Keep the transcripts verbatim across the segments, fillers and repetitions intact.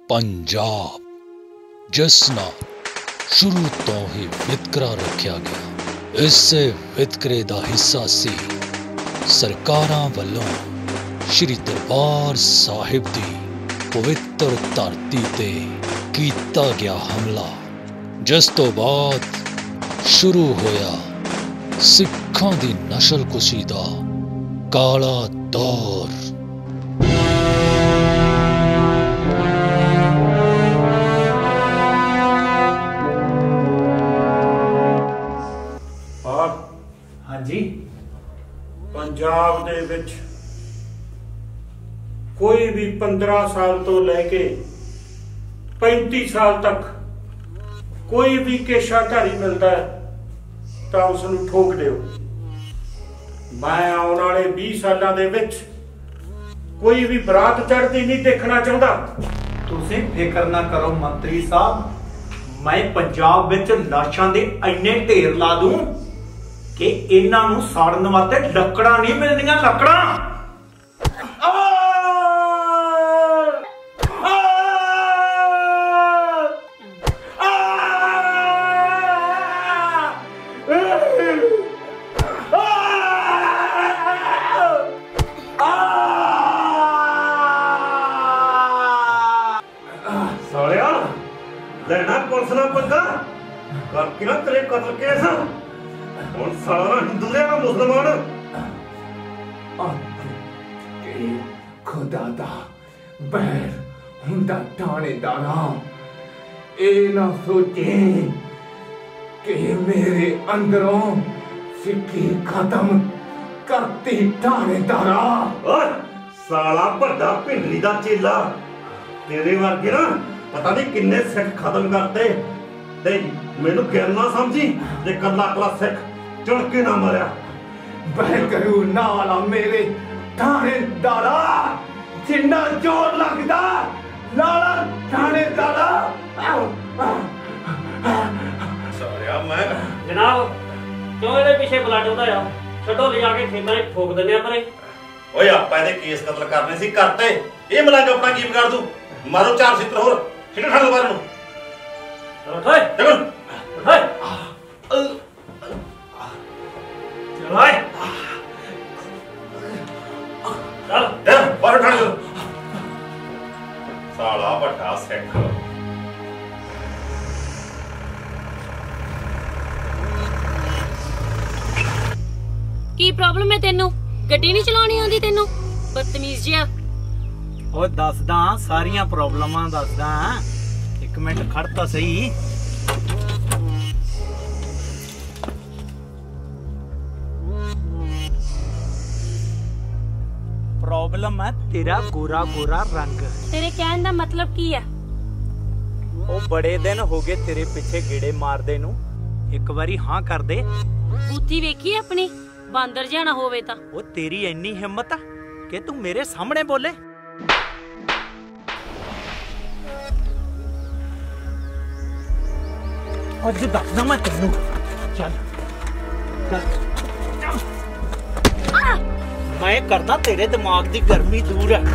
पंजाब जिस नाल शुरू तो ही वितकरा रखा गया। इसे वितकरे का हिस्सा सी सरकारां वल्लों श्री दरबार साहिब की पवित्र धरती ते कीता गया हमला, जिस तो बाद शुरू होया सिखां दी नस्लकुशी दा काला दौर। हाँ जी, पंजाब दे विच कोई भी पंद्रह साल तो लैके पैंती साल तक कोई भी केशाधारी मिलता है तो उसनूं ठोक दिओ। मैं आने वाले बीस सालों दे विच कोई भी बरात चढ़ती नहीं देखना चाहता। तुसीं फिक्र ना करो मंत्री साहब, मैं पंजाब विच लाशां दे इन्ने ढेर ला दूं कि इन्हां नूं साड़न वास्ते लकड़ां नहीं मिलदियां। लकड़ां सालिया लेना पुलिस ना पंगा करके ना तेरे कत्ल केस हुण सारा हिंदू दे मुसलमान खुदा दा बैर हुंदा थानेदारा ए ना सोचे कि मेरे अंदरों सिक्की खत्म करती थानेदारा। साला बड़ा भिंडली दा चेला, तेरे वर्गे ना पता नहीं किन्ने सिख खत्म करते ते मैनू गिर ना समझी ते कला कला सिख चढ़ के ना मरिया। बहकरू नाला मेरे थानेदारा, जिन्ना जोर लगदा लाला थानेदारा। सालिया मैं जनाब क्यों इहदे पीछे ब्लड उदाया? छड्डो ले जाके खेतां च ठोक दिंदे आ परे। ओए आपां इहदे केस कतल करने सी करते, ये मलांग अपना की बिगाड़ दूं। मारो चार चित्र होर छिड़ खड़ बाहर नु उठ ओए देखो उठ ओए चल ओए चल दे बाहर खड़ जा। साला बड़ा सिख की प्रॉब्लम है तेनू? गड्डी नहीं चलानी आंदी तेनू? बदतमीज जिहा। ओ दसदा सारियां प्रॉब्लमां दसदा। एक मिनट खड़ तां सही। प्रॉब्लम है तेरा गोरा गोरा रंग। तेरे कहने दा मतलब की है? ओ बड़े दिन हो गए तेरे पीछे गेड़े मारदे नू, एक बारी हां कर दे। बूथी वेखी अपनी, बांदर जिहा ना होवे तां। ओ तेरी इन्नी हिम्मत आ कि तू मेरे सामने बोले? अज दसदा मैं तेनू। चल चल मैं करना तेरे दिमाग दी गर्मी दूर है।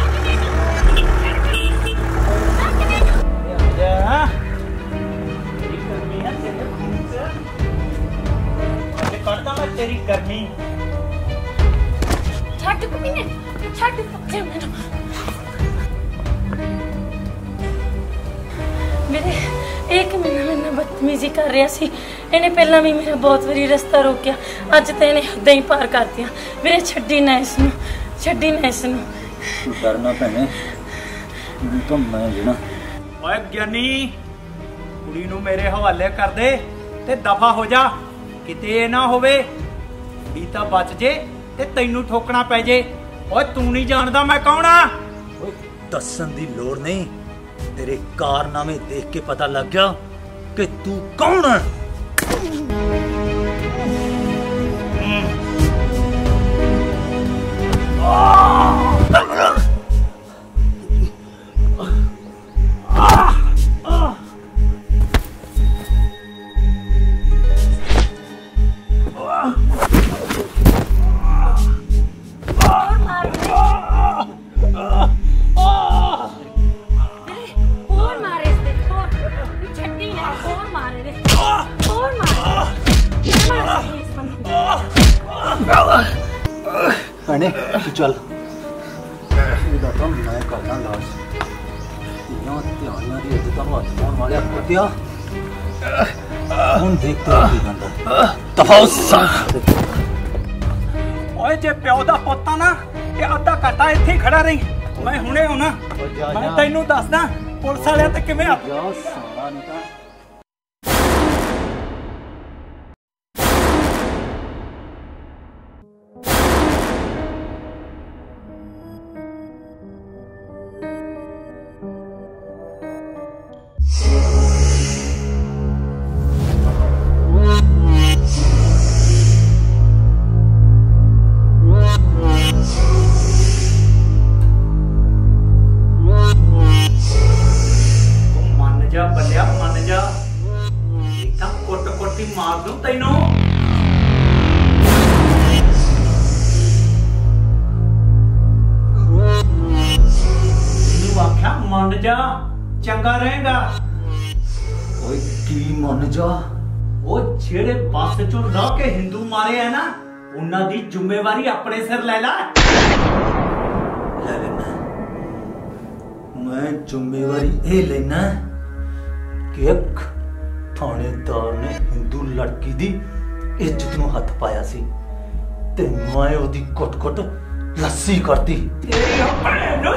करता मैं तेरी गर्मी। छੱਡ कमीने, छੱਡ पक्के मेनू। मेरे एक महीना मैंने बदतमीजी कर रहा सी। इन्हें पहला भी मेरा बहुत बारी रास्ता रोकिया, अज तो इन्हें हद्दां ही पार कर दिया। मेरे छड्डी ना इसनू, छड्डी ना इसनू। डरना भैने तो मैं लेना। ओए ज्ञानी कुड़ी नू मेरे हवाले कर दे ते दफा हो जा, किते ना होवे कुड़ी तां बच जे ते तैनू ठोकना पै जे। ओए तू नहीं जानदा मैं कौन आ? ओए दसन दी लोड़ नहीं, तेरे कारनामे देख के पता लग गया कि तू कौन है। ਭੈਣੇ ਤੂੰ ਚੱਲ ਇਹਦਾ ਤਾਂ ਮੈਂ ਕਰਦਾ ਲਾਜ ਇਹਨਾਂ ਧਿਆਨਾਂ ਦੀ ਇੱਜ਼ਤਾਂ ਨੂੰ ਹੱਥ ਪਾਉਣ ਵਾਲਿਆ ਕੁੱਤਿਆ ਹੁਣ ਦੇਖ ਤੇ ਕੀ ਬੰਦਾ ਤਫਾਉਸਾ ਓਏ ਜੇ ਪਿਓ ਦਾ ਪੁੱਤ ਨਾ ਇਹ ਅੱਧਾ ਘੰਟਾ ਇੱਥੇ ਹੀ ਖੜਾ ਰਹੀ ਮੈਂ ਹੁਣੇ ਆਉਣਾ ਮੈਂ ਤੈਨੂੰ ਦੱਸਦਾ ਪੁਲਿਸ ਵਾਲਿਆਂ ਤੇ ਕਿਵੇਂ ਆ ਜਾ ਸਾਲਾ ਨਹੀਂ ਤਾਂ ਚੰਗਾ ਰਹੇਗਾ ਓਏ ਕੀ ਮੰਨ ਜਾ ਉਹ ਜਿਹੜੇ ਬੱਸ ਚੋਂ ਲਾ ਕੇ ਹਿੰਦੂ ਮਾਰੇ ਆ ਨਾ ਉਹਨਾਂ ਦੀ ਜ਼ਿੰਮੇਵਾਰੀ ਆਪਣੇ ਸਿਰ ਲੈ ਲੈ ਲੈ ਲੈਣਾ ਮੈਂ ਜ਼ਿੰਮੇਵਾਰੀ ਇਹ ਲੈਣਾ ਕਿ ਇੱਕ ਥਾਣੇਦਾਰ ਨੇ ਹਿੰਦੂ ਲੜਕੀ ਦੀ ਇੱਜ਼ਤ ਨੂੰ ਹੱਥ ਪਾਇਆ ਸੀ ਤੇ ਮੈਂ ਉਹਦੀ ਕੁੱਟ-ਕੁੱਟ ਲੱਸੀ ਕਰਤੀ ਤੇਰੀ ਆਪਣੇ ਨੂੰ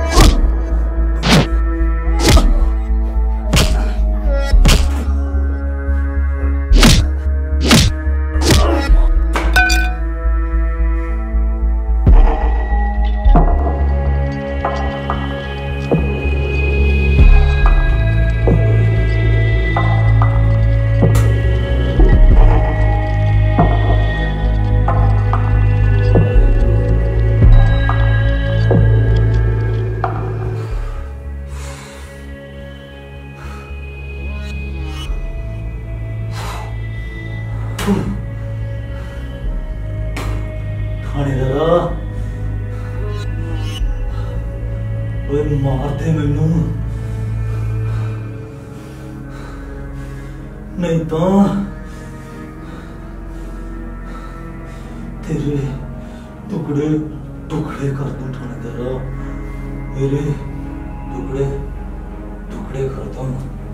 मारते मैनू नहीं तो तेरे टुकड़े टुकड़े कर दूं थानेदारा मेरे टुकड़े टुकड़े कर दूं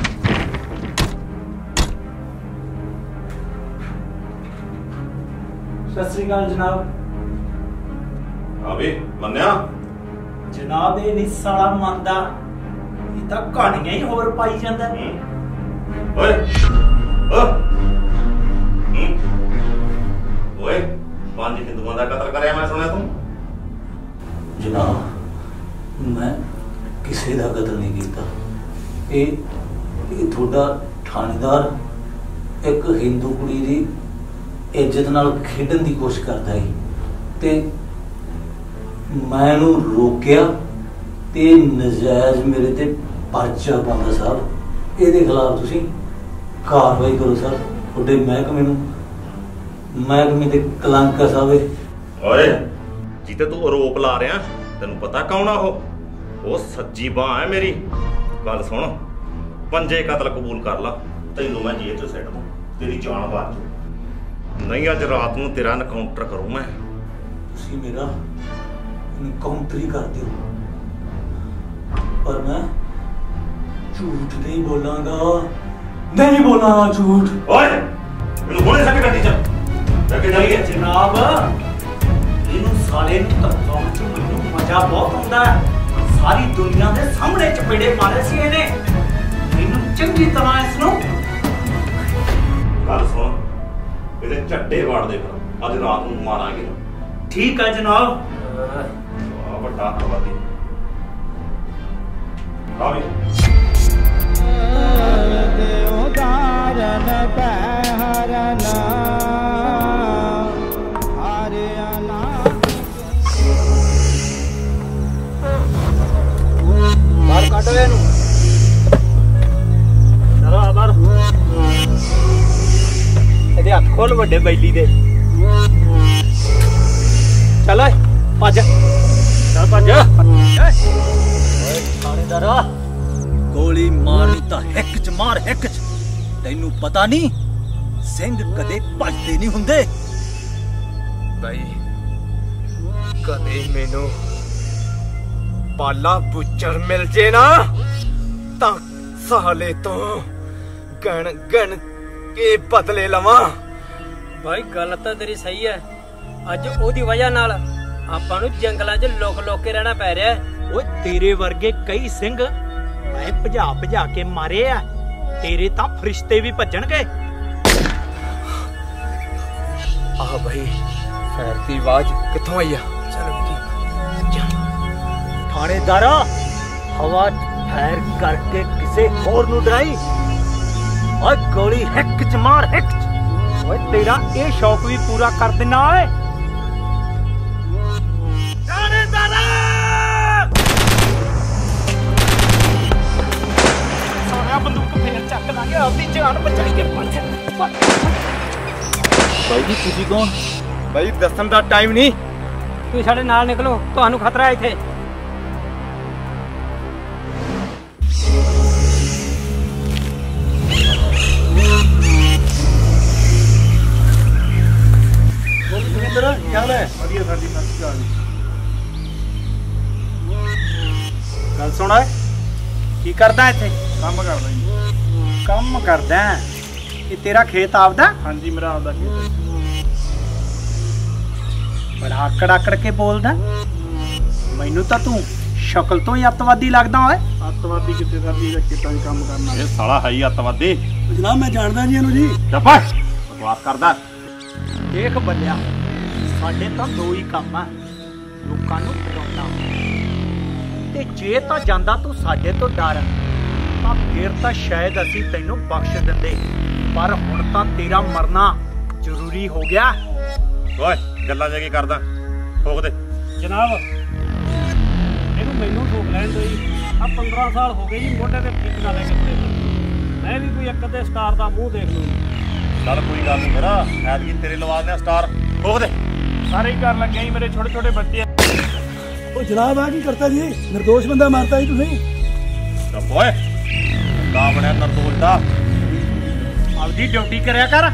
सत श्री अकाल जनाब अभी मन्या जनाब ये नहीं साला मंदा ये तो कहानियां ही होर पाई जांदा ओए ओ ओए पांच हिंदुओं का कत्ल करया मैं सुनया तू जनाब मैं किसी का कत्ल नहीं किया ये ये थोड़ा थानेदार एक हिंदू कुड़ी की इज्जत नाल खेडन की कोशिश करता है ते मैं रोकिया ते नजायज मेरे ते पर्चा पाउंदा साहब इहदे खिलाफ तुसीं कार्रवाई करो सर थोड़े महकमे नूं महकमे दे कलंक है साहब ओए जिते तू आरोप ला रहा तेनू पता कौन आ वो सच्ची बांह है मेरी गल सुन पंजे कतल कबूल कर ला तैनू मैं जेल च सैट दूं तेरी जान बाज नहीं अज रात नूं तेरा एनकाउंटर करूं मैं तुसीं मेरा एनकाउंटर ही कर दो पर मैं झूठ नहीं बोलांगा नहीं बोलांगा झूठ ओए मेनू बोले सके गड्डी च लेके जाइए जनाब इनू साले नू तकाउण च मैनू मजा बहुत आउंदा है सारी दुनिया दे सामने चपेड़े मारे सी इहने इनू चंगी तरह इसनू गल सुन इहदे झट्टे वाड़ दे फिर अज रात नूं मारांगे ठीक है जनाब बड़ा आतंकवादी रावी बाहर काटो इहनू चलो बाहर ਇਹਦੇ ਹੱਥ ਖੋਲ ਵੱਡੇ ਬੈਲੀ ਦੇ ਚੱਲ ਓਏ ਭੱਜ ਚੱਲ ਭੱਜ ਓਏ थानेदारा गोली मारनी तो हिक च मार हिक च तैनू पता नहीं सिंह कदे भजदे नहीं हुंदे भाई कदे मैनू पाला बुचर मिल जे ना तां साले तो गण गण के बदले लवा। भाई गल तां तेरी सही है। अज ओदी वजह नाल आपां नूं जंगलां 'च लुक लुक के रहना पै रिहा है। ਓਏ ਤੇਰੇ ਵਰਗੇ ਕਈ ਸਿੰਘ ਮੈਂ ਭਜਾ ਭਜਾ ਕੇ ਮਾਰੇ ਆ, ਤੇਰੇ ਤਾਂ ਫਰਿਸ਼ਤੇ ਵੀ ਭੱਜਣਗੇ। आ भाई फैर की आवाज कित्थों आई आ? चल थानेदारा हवा फैर करके किसे होर नूं डराई। ओए गोली हिक च मार, हिक च। ओए तेरा ये शौक भी पूरा कर देना। ओए थानेदारा सोनिया बंदूक फेर चक लांगे, अपनी जान बचाई के पछ। भाई जी तुसी कौन? भाई दसन दा टाइम नहीं, तुसीं साडे नाल निकलो, तुहानूं खतरा है इत्थे। क्या है? बढ़िया साडी नमस्कार। गल सुन, की करदा इत्थे? काम करदा जी। ਕੰਮ ਕਰਦਾ ਇਹ ਤੇਰਾ ਖੇਤ ਆਪਦਾ? हाँ जी मेरा आपदा खेत है। ਬੜਾ ਆਕੜ ਆਕੜ ਕੇ ਬੋਲਦਾ। ਮੈਨੂੰ ਤਾਂ ਤੂੰ ਸ਼ਕਲ ਤੋਂ ਹੀ ਅੱਤਵਾਦੀ ਲੱਗਦਾ ਓਏ। ਅੱਤਵਾਦੀ ਕਿੱਥੇ ਸਾਡੀ ਦਾ ਖੇਤਾਂ 'ਚ ਕੰਮ ਕਰਨਾ। ਇਹ ਸਾਲਾ ਹੈ ਹੀ ਅੱਤਵਾਦੀ। ਜਨਾਬ ਮੈਂ ਜਾਣਦਾ ਜੀ ਇਹਨੂੰ ਜੀ। ਚੁੱਪ ਬਕਵਾਸ ਕਰਦਾ। ਦੇਖ ਬੱਲਿਆ, ਸਾਡੇ ਤਾਂ ਦੋ ਹੀ ਕੰਮ ਆ, ਲੋਕਾਂ ਨੂੰ ਡਰਾਉਣਾ ਤੇ ਜੇ ਤਾਂ ਜਾਂਦਾ ਤੂੰ ਸਾਡੇ ਤੋਂ ਡਰ ਤਾਂ ਫਿਰ ਤਾਂ ਸ਼ਾਇਦ ਅਸੀਂ ਤੈਨੂੰ ਬਖਸ਼ ਦਿੰਦੇ, ਪਰ ਹੁਣ ਤਾਂ ਤੇਰਾ ਮਰਨਾ ਜ਼ਰੂਰੀ ਹੋ ਗਿਆ। ਓਏ ਗੱਲਾਂ ਜੇ ਕੀ ਕਰਦਾ, ਠੋਕ ਦੇ। जनाब ਇਹਨੂੰ ਮੈਨੂੰ ਠੋਕ ਲੈਣ ਦੋ ਜੀ। ਆ ਪੰਦਰਾਂ ਸਾਲ ਹੋ ਗਏ ਜੀ ਮੋਢੇ ਤੇ ਠੀਕ ਨਾ ਲੈ ਕੇ ਤੁਰੇ। ਮੈਂ ਵੀ ਕੋਈ ਇੱਕ ਅੱਧੇ ਸਟਾਰ ਦਾ ਮੂੰਹ ਦੇਖ ਲੂੰ। ਚੱਲ ਕੋਈ ਗੱਲ ਨਹੀਂ, ਮੇਰਾ ਐਤਕੀ ਤੇਰੇ ਲਵਾ ਦਿਆਂ ਸਟਾਰ। ਠੋਕ ਦੇ। ਸਾਰੇ ਹੀ ਕਰਨ ਲੱਗੇ ਜੀ, ਮੇਰੇ ਛੋਟੇ ਛੋਟੇ ਬੱਚੇ। ਉਹ ਜਨਾਬ ਆ ਕੀ ਕਰਤਾ ਜੀ? ਨਿਰਦੋਸ਼ ਬੰਦਾ ਮਾਰਤਾ ਜੀ ਤੁਸੀਂ। ਚੁੱਪ ਓਏ, ਬੰਦਾ ਬਣਿਆ ਨਰਦੋਸ਼ ਦਾ। ਆਪਦੀ ਡਿਊਟੀ ਕਰਿਆ ਕਰ।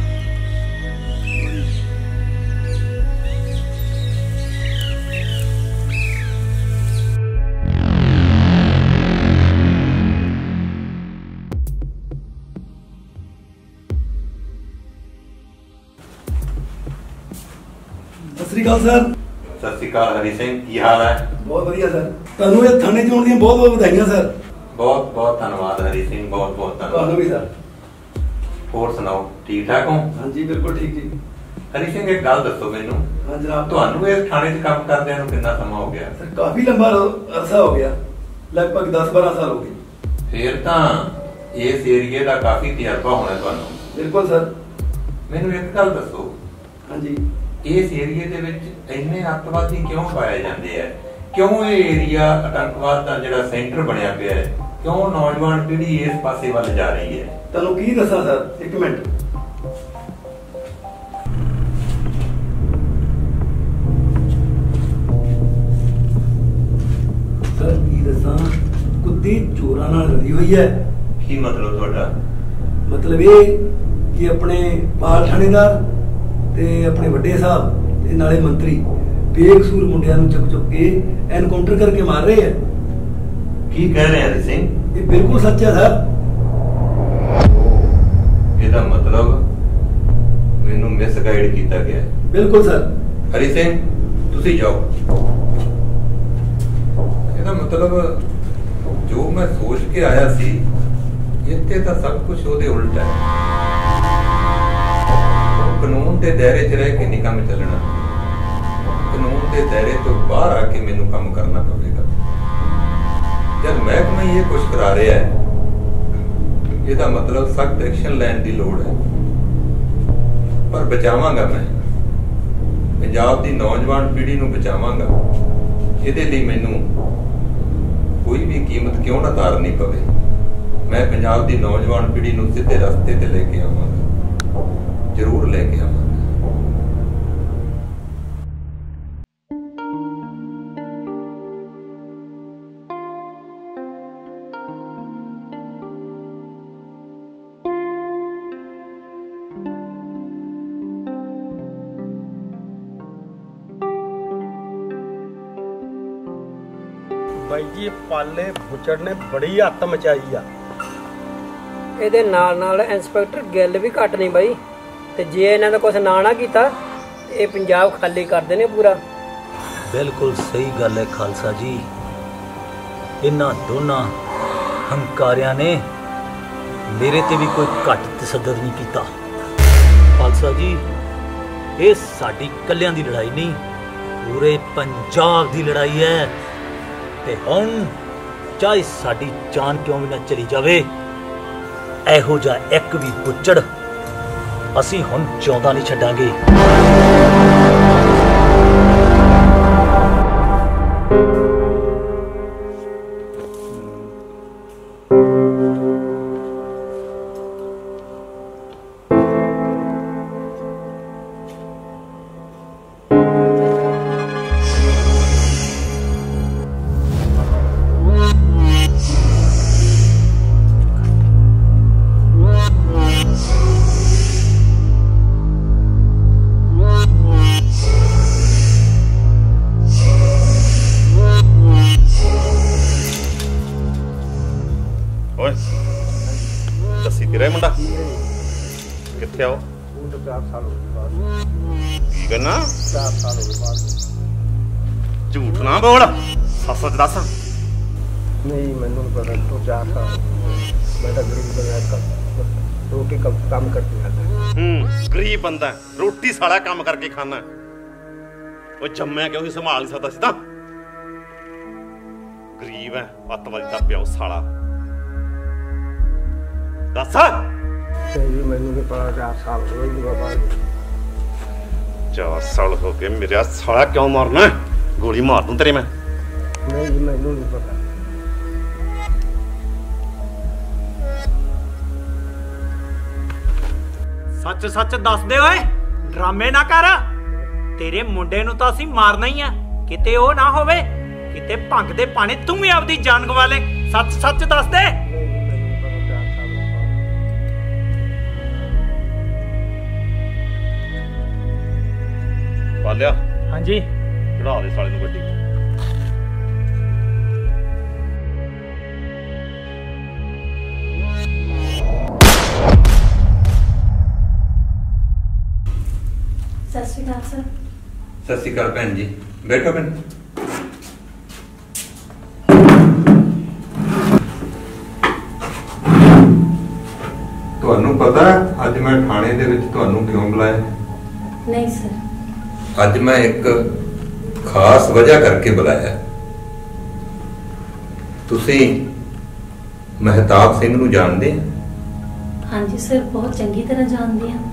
ਸਤਿ ਸ੍ਰੀ ਅਕਾਲ ਸਰ। ਸਤਿ ਸ਼੍ਰੀ ਅਕਾਲ ਹਰੀ ਸਿੰਘ, ਕੀ ਹਾਲ ਹੈ? ਬਹੁਤ ਵਧੀਆ ਸਰ। ਤੁਹਾਨੂੰ ਇਹ ਥਾਣੇ ਚ ਆਉਣ ਦੀਆਂ ਬਹੁਤ ਬਹੁਤ ਵਧਾਈਆਂ ਸਰ। ਬਹੁਤ ਬਹੁਤ ਧੰਨਵਾਦ ਹਰੀ ਸਿੰਘ, ਬਹੁਤ ਬਹੁਤ ਤੁਹਾਨੂੰ ਧੰਨਵਾਦ। ਵੀ ਸਰ। ਹੋਰ ਸੁਣਾਓ, ਠੀਕ ਠਾਕ ਹੋ? ਹਾਂਜੀ ਬਿਲਕੁਲ ਠੀਕ ਜੀ। ਹਰੀ ਸਿੰਘ ਇੱਕ ਗੱਲ ਦੱਸੋ ਮੈਨੂੰ, ਹਾਂ ਜਨਾਬ। ਤੁਹਾਨੂੰ ਇਸ ਥਾਣੇ 'ਚ ਕੰਮ ਕਰਦਿਆਂ ਨੂੰ ਕਿੰਨਾ ਸਮਾਂ ਹੋ ਗਿਆ? ਸਰ ਕਾਫੀ ਲੰਬਾ ਅਰਸਾ ਹੋ ਗਿਆ, ਲਗਭਗ ਦਸ ਬਾਰਾਂ ਸਾਲ ਹੋ ਗਏ। ਫੇਰ ਤਾਂ ਇਸ ਏਰੀਏ ਦਾ ਕਾਫੀ ਤਜਰਬਾ ਹੋਣਾ ਤੁਹਾਨੂੰ। ਬਿਲਕੁਲ ਸਰ। ਮੈਨੂੰ ਇੱਕ ਗੱਲ ਦੱਸੋ, ਹਾਂਜੀ ਇਸ ਏਰੀਏ ਦੇ ਵਿੱਚ ਇੰਨੇ ਅੱਤਵਾਦੀ ਕਿਉਂ ਪਾਏ ਜਾਂਦੇ ਆ? ਕਿਉਂ ਇਹ ਏਰੀਆ ਆਤੰਕਵਾਦ ਦਾ ਜਿਹੜਾ ਸੈਂਟਰ ਬਣਿਆ ਪਿਆ ਹੈ? ਕਿਉਂ ਨੌਜਵਾਨ ਪੀੜ੍ਹੀ ਇਸ ਪਾਸੇ ਵੱਲ ਜਾ ਰਹੀ ਹੈ? ਤੁਹਾਨੂੰ ਕੀ ਦੱਸਾਂ ਸਰ, ਇੱਕ ਮਿੰਟ। ਸਰ ਕੀ ਦੱਸਾਂ, ਕੁੱਤੀ ਚੋਰਾਂ ਨਾਲ ਰਲੀ ਹੋਈ ਹੈ। ਕੀ ਮਤਲਬ ਤੁਹਾਡਾ? ਮਤਲਬ ਇਹ ਕਿ ਆਪਣੇ ਪਾਲ ਥਾਣੇਦਾਰ ਤੇ ਆਪਣੇ ਵੱਡੇ ਸਾਹਿਬ ਤੇ ਨਾਲੇ ਮੰਤਰੀ ਬੇਕਸੂਰ ਮੁੰਡਿਆਂ ਨੂੰ ਚੁੱਕ ਚੁੱਕ ਕੇ ਐਨਕਾਊਂਟਰ ਕਰਕੇ ਮਾਰ ਰਹੇ ਆ। ਕੀ ਕਹਿ ਰਹੇ ਹਰੀ ਸਿੰਘ? ਇਹ ਬਿਲਕੁਲ ਸੱਚ ਹੈ ਸਰ। ਇਹਦਾ ਮਤਲਬ ਮੈਨੂੰ ਮਿਸਗਾਈਡ ਕੀਤਾ ਗਿਆ ਹੈ। ਬਿਲਕੁਲ ਸਰ। ਹਰੀ ਸਿੰਘ ਤੁਸੀਂ ਜਾਓ। ਇਹਦਾ ਮਤਲਬ ਜੋ ਮੈਂ ਸੋਚ ਕੇ ਆਇਆ ਸੀ ਇੱਥੇ ਤਾਂ ਸਭ ਕੁਝ ਉਹਦੇ ਉਲਟ ਹੈ। ਕਾਨੂੰਨ ਦੇ ਦਾਇਰੇ 'ਚ ਰਹਿ ਕੇ ਨਹੀਂ ਕੰਮ ਚੱਲਣਾ, ਕਾਨੂੰਨ ਦੇ ਦਾਇਰੇ ਤੋਂ ਬਾਹਰ ਆ ਕੇ ਮੈਨੂੰ ਕੰਮ ਕਰਨਾ ਪਵੇਗਾ। ਜਦ ਮਹਿਕਮਾ ਇਹ ਕੁਝ ਕਰਾ ਰਿਹਾ ਹੈ, ਇਹਦਾ ਮਤਲਬ ਸਖਤ ਐਕਸ਼ਨ ਲੈਣ ਦੀ ਲੋੜ ਹੈ। ਪਰ ਬਚਾਵਾਂਗਾ ਮੈਂ, ਪੰਜਾਬ ਦੀ ਨੌਜਵਾਨ ਪੀੜ੍ਹੀ ਨੂੰ ਬਚਾਵਾਂਗਾ। ਇਹਦੇ ਲਈ ਮੈਨੂੰ ਕੋਈ ਵੀ ਕੀਮਤ ਕਿਉਂ ਨਾ ਤਾਰਨੀ ਪਵੇ, ਮੈਂ ਪੰਜਾਬ ਦੀ ਨੌਜਵਾਨ ਪੀੜ੍ਹੀ ਨੂੰ ਸਿੱਧੇ ਰਸਤੇ ਤੇ ਲੈ ਕੇ ਆਵਾਂਗਾ, ਜ਼ਰੂਰ ਲੈ ਕੇ ਆਵਾਂਗਾ। ਬਾਈ ਜੀ ਪਾਲੇ ਬੁੱਚੜ ਨੇ ਬੜੀ ਹੱਤ ਮਚਾਈ ਆ। ਇਹਦੇ ਨਾਲ ਨਾਲ ਇੰਸਪੈਕਟਰ ਗਿੱਲ ਵੀ ਘੱਟ ਨਹੀਂ ਬਾਈ, ਤੇ ਜੇ ਇਹਨਾਂ ਦਾ ਕੁਛ ਨਾ ਨਾ ਕੀਤਾ ਇਹ ਪੰਜਾਬ ਖਾਲੀ ਕਰ ਦੇਣੇ ਪੂਰਾ। ਬਿਲਕੁਲ ਸਹੀ ਗੱਲ ਹੈ ਖਾਲਸਾ ਜੀ। ਇਹਨਾਂ ਦੋਨਾਂ ਹੰਕਾਰਿਆਂ ਨੇ ਮੇਰੇ ਤੇ ਵੀ ਕੋਈ ਘੱਟ ਤਸੱਦਦ ਨਹੀਂ ਕੀਤਾ। ਖਾਲਸਾ ਜੀ, ਇਹ ਸਾਡੀ ਕੱਲਿਆਂ ਦੀ ਲੜਾਈ ਨਹੀਂ, ਪੂਰੇ ਪੰਜਾਬ ਦੀ ਲੜਾਈ ਹੈ। ਤੇ ਹੁਣ ਚਾਹੇ ਸਾਡੀ ਜਾਨ ਕਿਉਂ ਵੀ ਨਾ ਚਲੀ ਜਾਵੇ, ਇਹੋ ਜਿਹਾ ਇੱਕ ਵੀ ਬੁੱਚੜ ਅਸੀਂ ਹੁਣ ਜਿਉਂਦਾ ਨਹੀਂ ਛੱਡਾਂਗੇ। ਝੂਠ ਨਾ ਬੋਲ, ਸੱਚ ਸੱਚ ਦੱਸ। ਨਹੀਂ ਮੈਨੂੰ ਪਤਾ ਤੂੰ ਚਾਰ ਸਾਲ ਮੈਂ ਤਾਂ ਗਰੀਬ ਬੰਦਾ ਰੋਟੀ ਕੰਮ ਕਰਦੀ ਹਾਂ। ਹੂੰ, ਗਰੀਬ ਬੰਦਾ ਰੋਟੀ ਸਾਲਾ ਕੰਮ ਕਰਕੇ ਖਾਣਾ। ਉਹ ਜੰਮਿਆ ਕਿਉਂ ਸੰਭਾਲ ਨਹੀਂ ਸਕਦਾ ਸੀ ਤਾਂ ਗਰੀਬ ਹੈ, ਅੱਤਵਾਦੀ ਦਾ ਪਿਓ ਸਾਲਾ। ਦੱਸ। ਮੈਨੂੰ ਨਹੀਂ ਪਤਾ ਚਾਰ ਸਾਲ ਹੋ ਗਏ ਬਾਬਾ। ਚਾਰ ਸਾਲ ਹੋ ਗਏ ਮੇਰਾ ਸਾਲਾ ਕਿਉਂ ਮਾਰਨਾ? ਗੋਲੀ ਮਾਰ ਦੂੰ ਤੇਰੇ ਮੈਂ। ਨਹੀਂ ਜੀ ਮੈਨੂੰ ਨਹੀਂ ਪਤਾ। ਸੱਚ ਸੱਚ ਦੱਸ ਦੇ ਓਏ, ਡਰਾਮੇ ਨਾ ਕਰ। ਤੇਰੇ ਮੁੰਡੇ ਨੂੰ ਤਾਂ ਅਸੀਂ ਮਾਰਨਾ ਹੀ ਆ, ਕਿਤੇ ਉਹ ਨਾ ਹੋਵੇ ਕਿਤੇ ਭੰਗ ਦੇ ਪਾਣੀ ਤੂੰ ਵੀ ਆਪਦੀ ਜਾਨ ਗਵਾ ਲੈ। ਸੱਚ ਸੱਚ ਦੱਸ ਦੇ। ਪਾਲਿਆ। ਹਾਂਜੀ। ਚੜਾ ਦੇ ਸਾਲੇ ਨੂੰ ਗੱਡੀ। ਸਤਿ ਸ਼੍ਰੀ ਅਕਾਲ ਸਰ। ਸਤਿ ਸ਼੍ਰੀ ਅਕਾਲ ਭੈਣ ਜੀ, ਬੈਠੋ ਭੈਣ। ਤੁਹਾਨੂੰ ਪਤਾ ਅੱਜ ਮੈਂ ਥਾਣੇ ਦੇ ਵਿੱਚ ਤੁਹਾਨੂੰ ਕਿਉਂ ਬੁਲਾਇਆ? ਨਹੀਂ ਸਰ। ਅੱਜ ਮੈਂ ਇੱਕ ਖਾਸ ਵਜ੍ਹਾ ਕਰਕੇ ਬੁਲਾਇਆ। ਤੁਸੀਂ ਮਹਿਤਾਬ ਸਿੰਘ ਨੂੰ ਜਾਣਦੇ ਹੋ? ਹਾਂਜੀ ਸਰ, ਬਹੁਤ ਚੰਗੀ ਤਰ੍ਹਾਂ ਜਾਣਦੀ ਹਾਂ।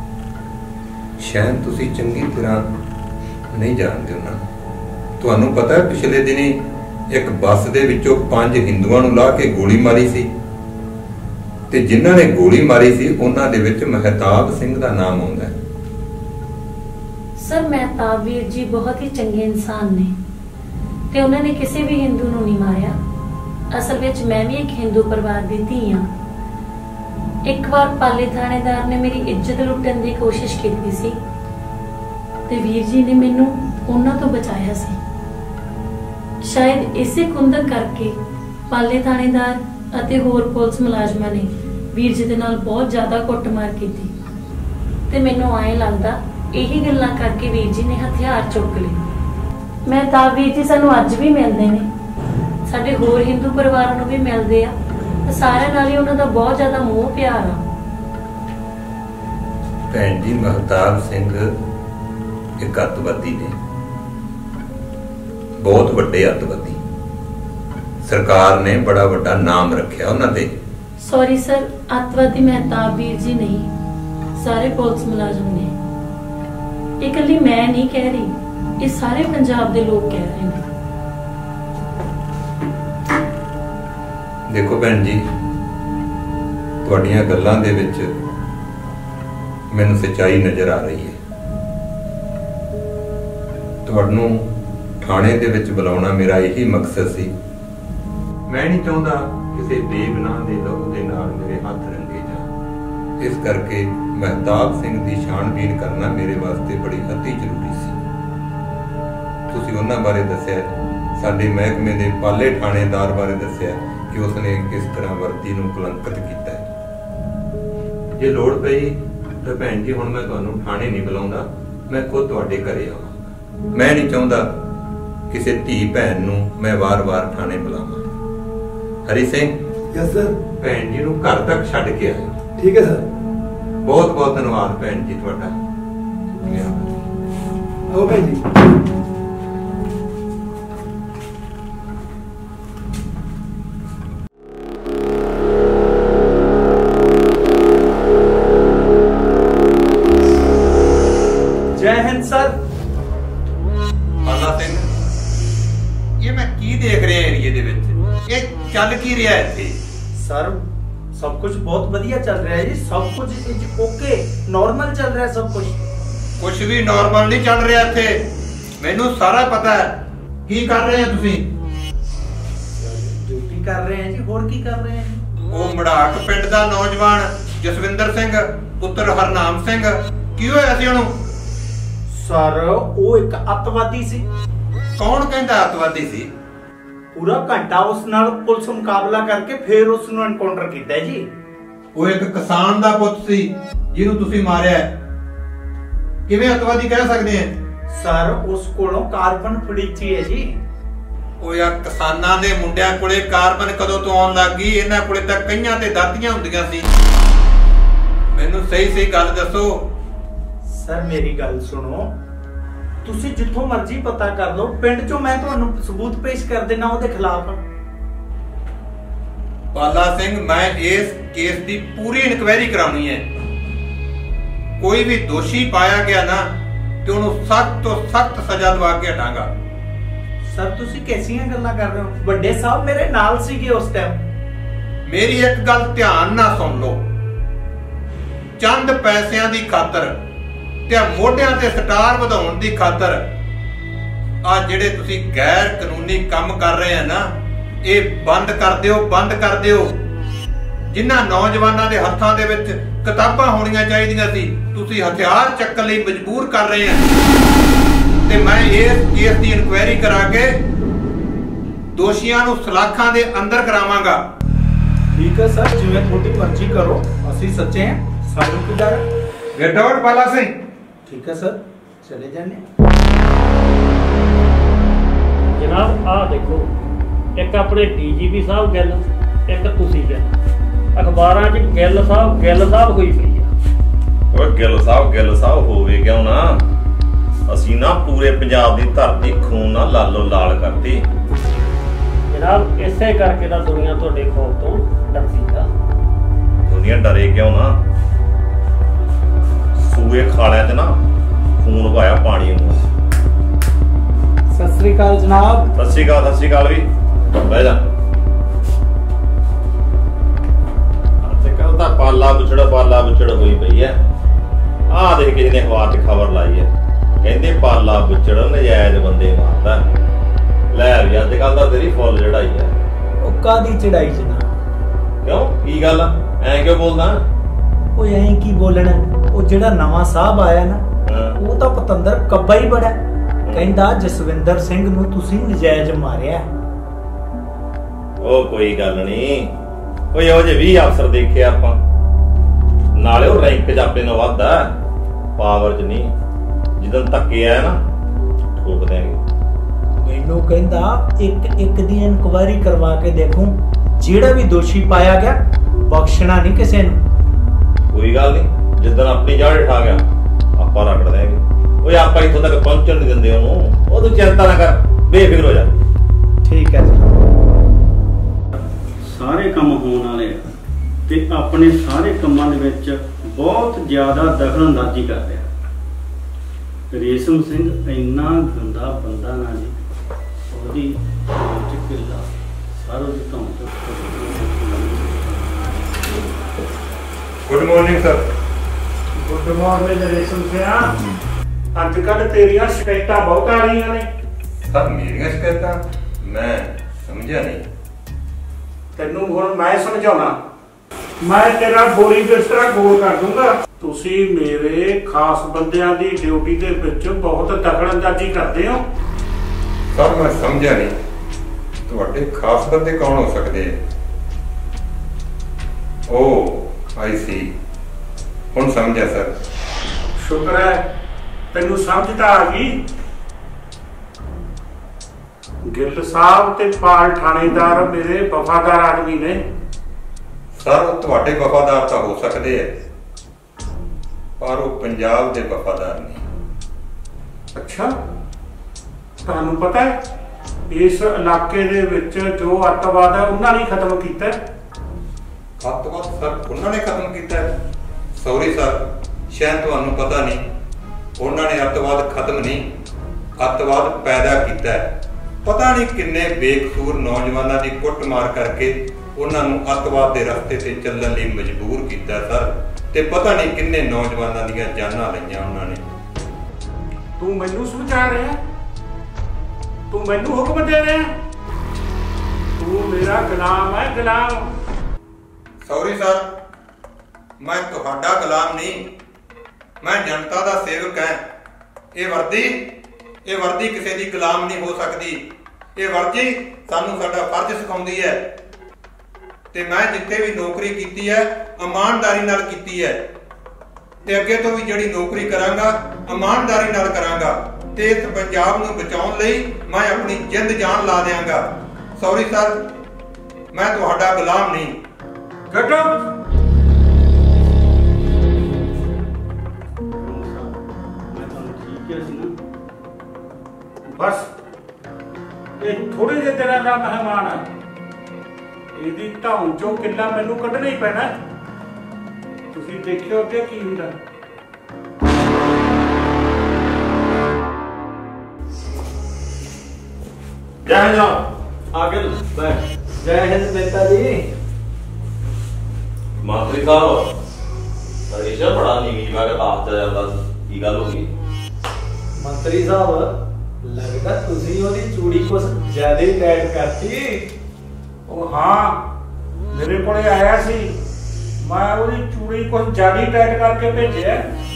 ਸ਼ਾਇਦ ਤੁਸੀਂ ਚੰਗੀ ਤਰ੍ਹਾਂ ਨਹੀਂ ਜਾਣਦੇ ਹੋ ਨਾ। ਤੁਹਾਨੂੰ ਪਤਾ ਹੈ ਪਿਛਲੇ ਦਿਨੀ ਇੱਕ ਬੱਸ ਦੇ ਵਿੱਚੋਂ ਪੰਜ ਹਿੰਦੂਆਂ ਨੂੰ ਲਾ ਕੇ ਗੋਲੀ ਮਾਰੀ ਸੀ, ਤੇ ਜਿਨ੍ਹਾਂ ਨੇ ਗੋਲੀ ਮਾਰੀ ਸੀ ਉਹਨਾਂ ਦੇ ਵਿੱਚ ਮਹਿਤਾਬ ਸਿੰਘ ਦਾ ਨਾਮ ਆਉਂਦਾ ਹੈ। ਸਰ ਮਹਿਤਾਬ ਵੀਰ ਜੀ ਬਹੁਤ ਹੀ ਚੰਗੇ ਇਨਸਾਨ ਨੇ, ਤੇ ਉਹਨਾਂ ਨੇ ਕਿਸੇ ਵੀ ਹਿੰਦੂ ਨੂੰ ਨਹੀਂ ਮਾਰਿਆ। ਅਸਲ ਵਿੱਚ ਮੈਂ ਵੀ ਇੱਕ ਹਿੰਦੂ ਪਰਿਵਾਰ ਦੀ ਧੀ ਹਾਂ। ਇੱਕ ਵਾਰ ਪਾਲੇ ਥਾਣੇਦਾਰ ਨੇ ਮੇਰੀ ਇੱਜ਼ਤ ਲੁੱਟਣ ਦੀ ਕੋਸ਼ਿਸ਼ ਕੀਤੀ ਸੀ, ਤੇ ਵੀਰ ਜੀ ਨੇ ਮੈਨੂੰ ਉਹਨਾਂ ਤੋਂ ਬਚਾਇਆ ਸੀ। ਸ਼ਾਇਦ ਇਸੇ ਕੁੰਦਕ ਕਰਕੇ ਪਾਲੇ ਥਾਣੇਦਾਰ ਅਤੇ ਹੋਰ ਪੁਲਿਸ ਮੁਲਾਜ਼ਮਾਂ ਨੇ ਵੀਰ ਜੀ ਦੇ ਨਾਲ ਬਹੁਤ ਜ਼ਿਆਦਾ ਕੁੱਟਮਾਰ ਕੀਤੀ, ਤੇ ਮੈਨੂੰ ਐਂ ਲੱਗਦਾ ਇਹੀ ਗੱਲਾਂ ਕਰਕੇ ਵੀਰ ਜੀ ਨੇ ਹਥਿਆਰ ਚੁੱਕ ਲਏ। ਮਹਿਤਾਬ ਵੀਰ ਜੀ ਸਾਨੂੰ ਅੱਜ ਵੀ ਮਿਲਦੇ ਨੇ, ਸਾਡੇ ਹੋਰ ਹਿੰਦੂ ਪਰਿਵਾਰਾਂ ਨੂੰ ਵੀ ਮਿਲਦੇ ਆ, ਤੇ ਸਾਰਿਆਂ ਨਾਲ ਹੀ ਉਹਨਾਂ ਦਾ ਬਹੁਤ ਜ਼ਿਆਦਾ ਮੋਹ ਪਿਆਰ ਆ। ਭੈਣ ਜੀ, ਮਹਿਤਾਬ ਸਿੰਘ ਇੱਕ ਅੱਤਵਾਦੀ ਨੇ, ਬਹੁਤ ਵੱਡੇ ਅੱਤਵਾਦੀ। ਸਰਕਾਰ ਨੇ ਬੜਾ ਵੱਡਾ ਨਾਮ ਰੱਖਿਆ ਉਹਨਾਂ ਤੇ। ਸੌਰੀ ਸਰ, ਅੱਤਵਾਦੀ ਮਹਿਤਾਬ ਵੀਰ ਜੀ ਨਹੀਂ, ਸਾਰੇ ਪੁਲਿਸ ਮੁਲਾਜ਼ਮ ਨੇ। ਇਹ ਇਕੱਲੀ ਮੈਂ ਨਹੀਂ ਕਹਿ ਰਹੀ, ਇਹ ਸਾਰੇ ਪੰਜਾਬ ਦੇ ਲੋਕ ਕਹਿ ਰਹੇ ਨੇ। ਦੇਖੋ ਭੈਣ ਜੀ, ਤੁਹਾਡੀਆਂ ਗੱਲਾਂ ਦੇ ਵਿੱਚ ਮੈਨੂੰ ਸੱਚਾਈ ਨਜ਼ਰ ਆ ਰਹੀ ਹੈ। ਤੁਹਾਨੂੰ ਥਾਣੇ ਦੇ ਵਿੱਚ ਬੁਲਾਉਣਾ ਮੇਰਾ ਇਹੀ ਮਕਸਦ ਸੀ। ਮੈਂ ਨਹੀਂ ਚਾਹੁੰਦਾ ਕਿਸੇ ਬੇਗੁਨਾਹ ਦੇ ਲਹੂ ਦੇ ਨਾਲ ਮੇਰੇ ਹੱਥ ਰੰਗੇ ਜਾਣ। ਇਸ ਕਰਕੇ ਮਹਿਤਾਬ ਸਿੰਘ ਦੀ ਛਾਣਬੀਣ ਕਰਨਾ ਮੇਰੇ ਵਾਸਤੇ ਬੜੀ ਅਤੀ ਜ਼ਰੂਰੀ ਸੀ। ਤੁਸੀਂ ਉਹਨਾਂ ਬਾਰੇ ਦੱਸਿਆ, ਸਾਡੇ ਮਹਿਕਮੇ ਦੇ ਪਾਲੇ ਥਾਣੇਦਾਰ ਬਾਰੇ ਦੱਸਿਆ ਕਿ ਉਸਨੇ ਕਿਸ ਤਰ੍ਹਾਂ ਵਰਦੀ ਨੂੰ ਕਲੰਕਿਤ ਕੀਤਾ ਹੈ। ਜੇ ਲੋੜ ਪਈ ਤਾਂ ਭੈਣ ਜੀ ਹੁਣ ਮੈਂ ਤੁਹਾਨੂੰ ਥਾਣੇ ਨਹੀਂ ਬੁਲਾਉਂਦਾ, ਮੈਂ ਖੁਦ ਤੁਹਾਡੇ ਘਰੇ ਆਵਾਂਗਾ। ਮੈਂ ਨਹੀਂ ਚਾਹੁੰਦਾ ਕਿਸੇ ਧੀ ਭੈਣ ਨੂੰ ਮੈਂ ਵਾਰ-ਵਾਰ ਥਾਣੇ ਬੁਲਾਵਾਂ। ਹਰੀ ਸਿੰਘ, ਯਸ ਸਰ, ਭੈਣ ਜੀ ਨੂੰ ਘਰ ਤੱਕ ਛੱਡ ਕੇ ਆਇਓ। ਠੀਕ ਹੈ ਸਰ। ਬਹੁਤ ਬਹੁਤ ਧੰਨਵਾਦ ਭੈਣ ਜੀ ਤੁਹਾਡਾ। ਆਓ ਭੈਣ ਜੀ। ਜੈ ਹਿੰਦ ਸਰ। ਪਾਲਾ ਸਿੰਘ, ਇਹ ਮੈਂ ਕੀ ਦੇਖ ਰਿਹਾ ਏਰੀਏ ਦੇ ਵਿੱਚ? ਇਹ ਚੱਲ ਕੀ ਰਿਹਾ ਇੱਥੇ? ਸਰ सब कुछ बहुत बढ़िया चल रहा है जी, सब कुछ ओके नॉर्मल चल रहा है सब कुछ। कुछ भी नॉर्मल नहीं चल रहा ਇੱਥੇ, ਮੈਨੂੰ ਸਾਰਾ ਪਤਾ ਹੈ। ਕੀ ਕਰ ਰਹੇ ਹੋ ਤੁਸੀਂ? ਡਿਊਟੀ ਕਰ ਰਹੇ ਹਾਂ ਜੀ, ਹੋਰ ਕੀ ਕਰ ਰਹੇ ਹਾਂ? ਉਹ ਮੜਾਕ ਪਿੰਡ ਦਾ ਨੌਜਵਾਨ ਜਸਵਿੰਦਰ ਸਿੰਘ ਪੁੱਤਰ ਹਰਨਾਮ ਸਿੰਘ, ਕੀ ਹੋਇਆ ਸੀ ਉਹਨੂੰ? ਸਰ ਉਹ ਇੱਕ ਅੱਤਵਾਦੀ ਸੀ। ਕੌਣ ਕਹਿੰਦਾ ਅੱਤਵਾਦੀ ਸੀ? पूरा घंटा उस नाल पुलिस मुकाबला करके फिर उसनु एनकाउंटर कीता है जी। वो एक किसान दा पुੱਤ ਸੀ ਜਿਹਨੂੰ ਤੁਸੀਂ ਮਾਰਿਆ। ਕਿਵੇਂ ਅੱਤਵਾਦੀ ਕਹਿ ਸਕਦੇ ਆ? ਸਰ ਉਸ ਕੋਲੋਂ ਕਾਰਬਨ ਫੜੀਚੀ ਹੈ ਜੀ। ਉਹ ਯਾਰ ਕਿਸਾਨਾਂ ਦੇ ਮੁੰਡਿਆਂ ਕੋਲੇ ਕਾਰਬਨ ਕਦੋਂ ਤੋਂ ਆਉਣ ਲੱਗ ਗਈ? ਇਹਨਾਂ ਕੋਲੇ ਤਾਂ ਕਈਆਂ ਤੇ ਦਾਤੀਆਂ ਹੁੰਦੀਆਂ ਸੀ। ਮੈਨੂੰ ਸਹੀ ਸਹੀ ਗੱਲ ਦੱਸੋ। ਸਰ ਮੇਰੀ ਗੱਲ ਸੁਣੋ, ਤੁਸੀਂ ਜਿੱਥੋਂ ਮਰਜ਼ੀ ਪਤਾ ਕਰ ਲਓ, ਪਿੰਡ ਚੋਂ ਮੈਂ ਤੁਹਾਨੂੰ ਸਬੂਤ ਪੇਸ਼ ਕਰ ਦੇਣਾ ਉਹਦੇ ਖਿਲਾਫ। ਪਾਲਾ ਸਿੰਘ, ਮੈਂ ਇਸ ਕੇਸ ਦੀ ਪੂਰੀ ਇਨਕੁਆਇਰੀ ਕਰਾਉਣੀ ਹੈ। ਕੋਈ ਵੀ ਦੋਸ਼ੀ ਪਾਇਆ ਗਿਆ ਨਾ ਤੇ ਉਹਨੂੰ ਸਖਤ ਤੋਂ ਸਖਤ ਸਜ਼ਾ ਦਵਾ ਕੇ ਹਟਾਂਗਾ। ਸਰ ਤੁਸੀਂ ਕਿਹੜੀਆਂ ਗੱਲਾਂ ਕਰ ਰਹੇ ਹੋ? ਵੱਡੇ ਸਾਹਿਬ ਮੇਰੇ ਨਾਲ ਸੀਗੇ ਉਸ ਟਾਈਮ। ਮੇਰੀ ਇੱਕ ਗੱਲ ਧਿਆਨ ਨਾਲ ਸੁਣ ਲਓ। ਚੰਦ ਪੈਸਿਆਂ ਦੀ ਖਾਤਰ ਤੇ ਮੋਢਿਆਂ ਤੇ ਸਟਾਰ ਵਧਾਉਣ ਦੀ ਖਾਤਰ ਆ ਜਿਹੜੇ ਤੁਸੀਂ ਗੈਰ ਕਾਨੂੰਨੀ ਕੰਮ ਕਰ ਰਹੇ ਆ ਨਾ, ਇਹ ਬੰਦ ਕਰ ਦਿਓ, ਬੰਦ ਕਰ ਦਿਓ। ਜਿਨ੍ਹਾਂ ਨੌਜਵਾਨਾਂ ਦੇ ਹੱਥਾਂ ਦੇ ਵਿੱਚ ਕਿਤਾਬਾਂ ਹੋਣੀਆਂ ਚਾਹੀਦੀਆਂ ਸੀ, ਤੁਸੀਂ ਹਥਿਆਰ ਚੱਕਣ ਲਈ ਮਜਬੂਰ ਕਰ ਰਹੇ ਆ। ਤੇ ਮੈਂ ਇਸ ਕੇਸ ਦੀ ਇਨਕੁਆਇਰੀ ਕਰਾ ਕੇ ਦੋਸ਼ੀਆਂ ਨੂੰ ਸਲਾਖਾਂ ਦੇ ਅੰਦਰ ਕਰਾਵਾਂਗਾ। ਠੀਕ ਹੈ ਸਰ, ਜਿਵੇਂ ਤੁਹਾਡੀ ਮਰਜ਼ੀ ਕਰੋ, ਅਸੀਂ ਸੱਚੇ ਹਾਂ, ਸਾਨੂੰ ਕੀ ਡਰ ਹੈ। ਗੈਟ ਆਊਟ ਪਾਲਾ ਸਿੰਘ। ठीक है सर, चले जाने। जनाब आ देखो, एक अपने डीजीपी साहब गल, एक तुसी गल। अखबारां च गिल साहब गिल साहब होई पई आ। ओए गिल साहब गिल साहब होवे क्यों ना, ਅਸੀਂ ਨਾ ਪੂਰੇ ਪੰਜਾਬ ਦੀ ਧਰਤੀ ਖੂਨ ਨਾਲ ਲਾਲੋ ਲਾਲ ਕਰਤੀ। ਜਨਾਬ ਇਸੇ ਕਰਕੇ ਤਾਂ ਦੁਨੀਆ ਤੁਹਾਡੇ ਖੌਫ ਤੋਂ ਡਰਦੀ ਆ। ਦੁਨੀਆ ਡਰੇ ਕਿਉਂ ਨਾ? ਸੂਏ ਖਾਲਿਆਂ ਤੇ ਨਾ ਖੂਨ ਵਹਾਇਆ ਪਾਣੀ ਨੂੰ। ਸਤਿ ਸ੍ਰੀ ਅਕਾਲ ਜਨਾਬ। ਸਤਿ ਸ੍ਰੀ ਅਕਾਲ, ਸਤਿ ਸ੍ਰੀ ਅਕਾਲ ਵੀ। ਬਹਿ ਜਾ। ਅੱਜ ਕੱਲ ਤਾਂ ਪਾਲਾ ਵਿਛੜ ਪਾਲਾ ਵਿਛੜ ਹੋਈ ਪਈ ਐ। ਆਹ ਦੇਖ ਕਿਸੇ ਨੇ ਅਖਬਾਰ 'ਚ ਖਬਰ ਲਾਈ ਐ, ਕਹਿੰਦੇ ਪਾਲਾ ਵਿਛੜ ਨਜਾਇਜ਼ ਬੰਦੇ ਮਾਰਦਾ। ਲੈ ਵੀ ਅੱਜ ਕੱਲ ਤਾਂ ਤੇਰੀ ਫੁੱਲ ਚੜਾਈ ਐ। ਉਹ ਕਾਦੀ ਚੜਾਈ ਜਨਾਬ? ਕਿਉਂ ਕੀ ਗੱਲ ਐ ਕਿਉਂ ਬੋਲਦਾ? ਉਹ ਐਂ ਕੀ ਬੋਲਣਾ? ਉਹ ਜਿਹੜਾ ਨਵਾਂ ਸਾਹਿਬ ਆਇਆ ਨਾ, ਉਹ ਤਾਂ ਪਤੰਦਰ ਕੱਬਾ ਹੀ ਬੜਾ। ਕਹਿੰਦਾ ਜਸਵਿੰਦਰ ਸਿੰਘ ਨੂੰ ਤੁਸੀਂ ਨਜਾਇਜ਼ ਮਾਰਿਆ। ਉਹ ਕੋਈ ਗੱਲ ਨਹੀਂ, ਕੋਈ ਉਹ ਜੇ ਵੀਹ ਅਫਸਰ ਦੇਖੇ ਆਪਾਂ, ਨਾਲੇ ਉਹ ਰੈਂਕ 'ਚ ਆਪਣੇ ਨਾਲ ਵੱਧਦਾ, ਪਾਵਰ 'ਚ ਨਹੀਂ। ਜਦੋਂ ਧੱਕੇ ਆਇਆ ਨਾ ਠੋਕ ਦੇਣਗੇ। ਮੈਨੂੰ ਕਹਿੰਦਾ ਇੱਕ ਇੱਕ ਦੀ ਇਨਕੁਆਇਰੀ ਕਰਵਾ ਕੇ ਦੇਖੂੰ, ਜਿਹੜਾ ਵੀ ਦੋਸ਼ੀ ਪਾਇਆ ਗਿਆ ਬਖਸ਼ਣਾ ਨਹੀਂ ਕਿਸੇ ਨੂੰ। ਕੋਈ ਗੱਲ ਨਹੀਂ, ਜਿੱਦਣ ਆਪਣੀ ਜੜ ਉਠਾ ਗਿਆ ਆਪਾਂ ਰਗੜ ਦੇਂਗੇ। ਓਏ ਆਪਾਂ ਇੱਥੋਂ ਤੱਕ ਪਹੁੰਚਣ ਨਹੀਂ ਦਿੰਦੇ ਉਹਨੂੰ। ਉਹ ਤੂੰ ਚਿੰਤਾ ਨਾ ਕਰ, ਬੇਫਿਕਰ ਹੋ ਜਾ। ਠੀਕ ਹੈ ਜੀ। ਸਾਰੇ ਕੰਮ ਹੋਣ ਵਾਲੇ ਆ ਤੇ ਆਪਣੇ ਸਾਰੇ ਕੰਮਾਂ ਦੇ ਵਿੱਚ ਬਹੁਤ ਜ਼ਿਆਦਾ ਦਖਲਅੰਦਾਜ਼ੀ ਕਰ ਰਿਹਾ। ਰੇਸ਼ਮ ਸਿੰਘ ਇੰਨਾ ਗੰਦਾ ਬੰਦਾ ਨਾ ਜੀ, ਉਹਦੀ ਕਿੱਲਾ ਸਾਰੋ ਦੀ ਧੌਣ ਤੋਂ। Good morning sir. Good morning Resham ਸਿਆ। ਅੱਜ ਕੱਲ ਤੇਰੀਆਂ ਸ਼ਿਕਾਇਤਾਂ ਬਹੁਤ ਆ ਰਹੀਆਂ ਨੇ। ਸਰ ਮੇਰੀਆਂ ਸ਼ਿਕਾਇਤਾਂ? ਮੈਂ ਸਮਝਿਆ ਨਹੀਂ। ਤੈਨੂੰ ਹੁਣ ਮੈਂ ਸਮਝਾਉਣਾ। ਮੈਂ ਤੇਰਾ ਬੋਰੀ ਬਿਸਤਰਾ ਗੋਲ ਕਰ ਦੂੰਗਾ। ਤੁਸੀਂ ਮੇਰੇ ਖਾਸ ਬੰਦਿਆਂ ਦੀ ਡਿਊਟੀ ਦੇ ਵਿੱਚ ਬਹੁਤ ਦਖਲਅੰਦਾਜ਼ੀ ਕਰਦੇ ਹੋ। ਸਰ ਮੈਂ ਸਮਝਿਆ ਨਹੀਂ। ਤੁਹਾਡੇ ਖਾਸ ਬੰਦੇ ਕੌਣ ਹੋ ਸਕਦੇ ਆ? ਓ ਆਈ ਸੀ, ਹੁਣ ਸਮਝਿਆ ਸਰ। ਸ਼ੁਕਰ ਹੈ ਤੈਨੂੰ ਸਮਝ ਤਾਂ ਆ ਗਈ। ਗਿੱਲ ਸਾਹਿਬ ਤੇ ਪਾਲ ਥਾਣੇਦਾਰ ਮੇਰੇ ਵਫਾਦਾਰ ਆਦਮੀ ਨੇ। ਸਰ ਤੁਹਾਡੇ ਵਫਾਦਾਰ ਤਾਂ ਹੋ ਸਕਦੇ ਐ, ਪਰ ਉਹ ਪੰਜਾਬ ਦੇ ਵਫਾਦਾਰ ਨਹੀਂ। ਅੱਛਾ, ਤੁਹਾਨੂੰ ਪਤਾ ਹੈ ਇਸ ਇਲਾਕੇ ਦੇ ਵਿੱਚ ਜੋ ਅੱਤਵਾਦ ਹੈ ਉਹਨਾਂ ਨੇ ਖਤਮ ਕੀਤਾ ਹੈ। ਅੱਤਵਾਦ ਸਰ ਉਹਨਾਂ ਨੇ ਖਤਮ ਕੀਤਾ ਹੈ? ਸੌਰੀ ਸਰ, ਸ਼ਾਇਦ ਤੁਹਾਨੂੰ ਪਤਾ ਨਹੀਂ, ਉਹਨਾਂ ਨੇ ਅੱਤਵਾਦ ਖਤਮ ਨਹੀਂ, ਅੱਤਵਾਦ ਪੈਦਾ ਕੀਤਾ ਹੈ। ਪਤਾ ਨਹੀਂ ਕਿੰਨੇ ਬੇਕਸੂਰ ਨੌਜਵਾਨਾਂ ਦੀ ਕੁੱਟਮਾਰ ਕਰਕੇ ਉਹਨਾਂ ਨੂੰ ਅੱਤਵਾਦ ਦੇ ਰਸਤੇ ਤੇ ਚੱਲਣ ਲਈ ਮਜਬੂਰ ਕੀਤਾ ਸਰ, ਤੇ ਪਤਾ ਨਹੀਂ ਕਿੰਨੇ ਨੌਜਵਾਨਾਂ ਦੀਆਂ ਜਾਨਾਂ ਲਈਆਂ ਉਹਨਾਂ ਨੇ। ਤੂੰ ਮੈਨੂੰ ਸਮਝਾ ਰਿਹਾ, ਤੂੰ ਮੈਨੂੰ ਹੁਕਮ ਦੇ ਰਿਹਾ, ਤੂੰ ਮੇਰਾ ਗੁਲਾਮ ਹੈ, ਗੁਲਾਮ। ਸੌਰੀ ਸਰ, ਮੈਂ ਤੁਹਾਡਾ ਗੁਲਾਮ ਨਹੀਂ, ਮੈਂ ਜਨਤਾ ਦਾ ਸੇਵਕ ਹਾਂ। ਇਹ ਵਰਦੀ ਇਹ ਵਰਦੀ ਕਿਸੇ ਦੀ ਗੁਲਾਮ ਨਹੀਂ ਹੋ ਸਕਦੀ। ਇਹ ਵਰਦੀ ਸਾਨੂੰ ਸਾਡਾ ਫਰਜ਼ ਸਿਖਾਉਂਦੀ ਹੈ, ਤੇ ਮੈਂ ਜਿੱਥੇ ਵੀ ਨੌਕਰੀ ਕੀਤੀ ਹੈ ਇਮਾਨਦਾਰੀ ਨਾਲ ਕੀਤੀ ਹੈ, ਤੇ ਅੱਗੇ ਤੋਂ ਵੀ ਜਿਹੜੀ ਨੌਕਰੀ ਕਰਾਂਗਾ ਇਮਾਨਦਾਰੀ ਨਾਲ ਕਰਾਂਗਾ, ਤੇ ਇਸ ਪੰਜਾਬ ਨੂੰ ਬਚਾਉਣ ਲਈ ਮੈਂ ਆਪਣੀ ਜਿੰਦ ਜਾਨ ਲਾ ਦਿਆਂਗਾ। ਸੌਰੀ ਸਰ, ਮੈਂ ਤੁਹਾਡਾ ਗੁਲਾਮ ਨਹੀਂ। ਗੱਡੋ ਬਸ ਇਹ ਥੋੜੇ ਜਿਹੇ ਦਿਨਾਂ ਦਾ ਮਹਿਮਾਨ ਹੈ, ਇਹਦੀ ਢਾਉਂ ਚੋਂ ਕਿੱਲਾ ਮੈਨੂੰ ਕੱਢਣਾ ਹੀ ਪੈਣਾ। ਤੁਸੀਂ ਦੇਖਿਓ ਅੱਗੇ ਕੀ ਹੁੰਦਾ। ਜੈ ਹਿੰਦ ਆਗੇ ਬੈਠ। ਜੈ ਹਿੰਦ ਨੇਤਾ ਜੀ। ਮੰਤਰੀ ਸਾਹਿਬ ਹਰੀਸ਼ਾ ਬੜਾ ਨੀਵੀਂ ਜਗ੍ਹਾ ਤੇ ਆਪ ਜਾਂਦਾ, ਕੀ ਗੱਲ ਹੋ ਗਈ? ਮੰਤਰੀ ਸਾਹਿਬ ਲੱਗਦਾ ਤੁਸੀਂ ਉਹਦੀ ਚੂੜੀ ਕੁਛ ਜ਼ਿਆਦਾ ਹੀ ਟਾਈਟ ਕਰਤੀ। ਉਹ ਹਾਂ, ਮੇਰੇ ਕੋਲੇ ਆਇਆ ਸੀ, ਮੈਂ ਉਹਦੀ ਚੂੜੀ ਕੁਝ ਜ਼ਿਆਦਾ ਹੀ ਟਾਈਟ ਕਰਕੇ ਭੇਜਿਆ।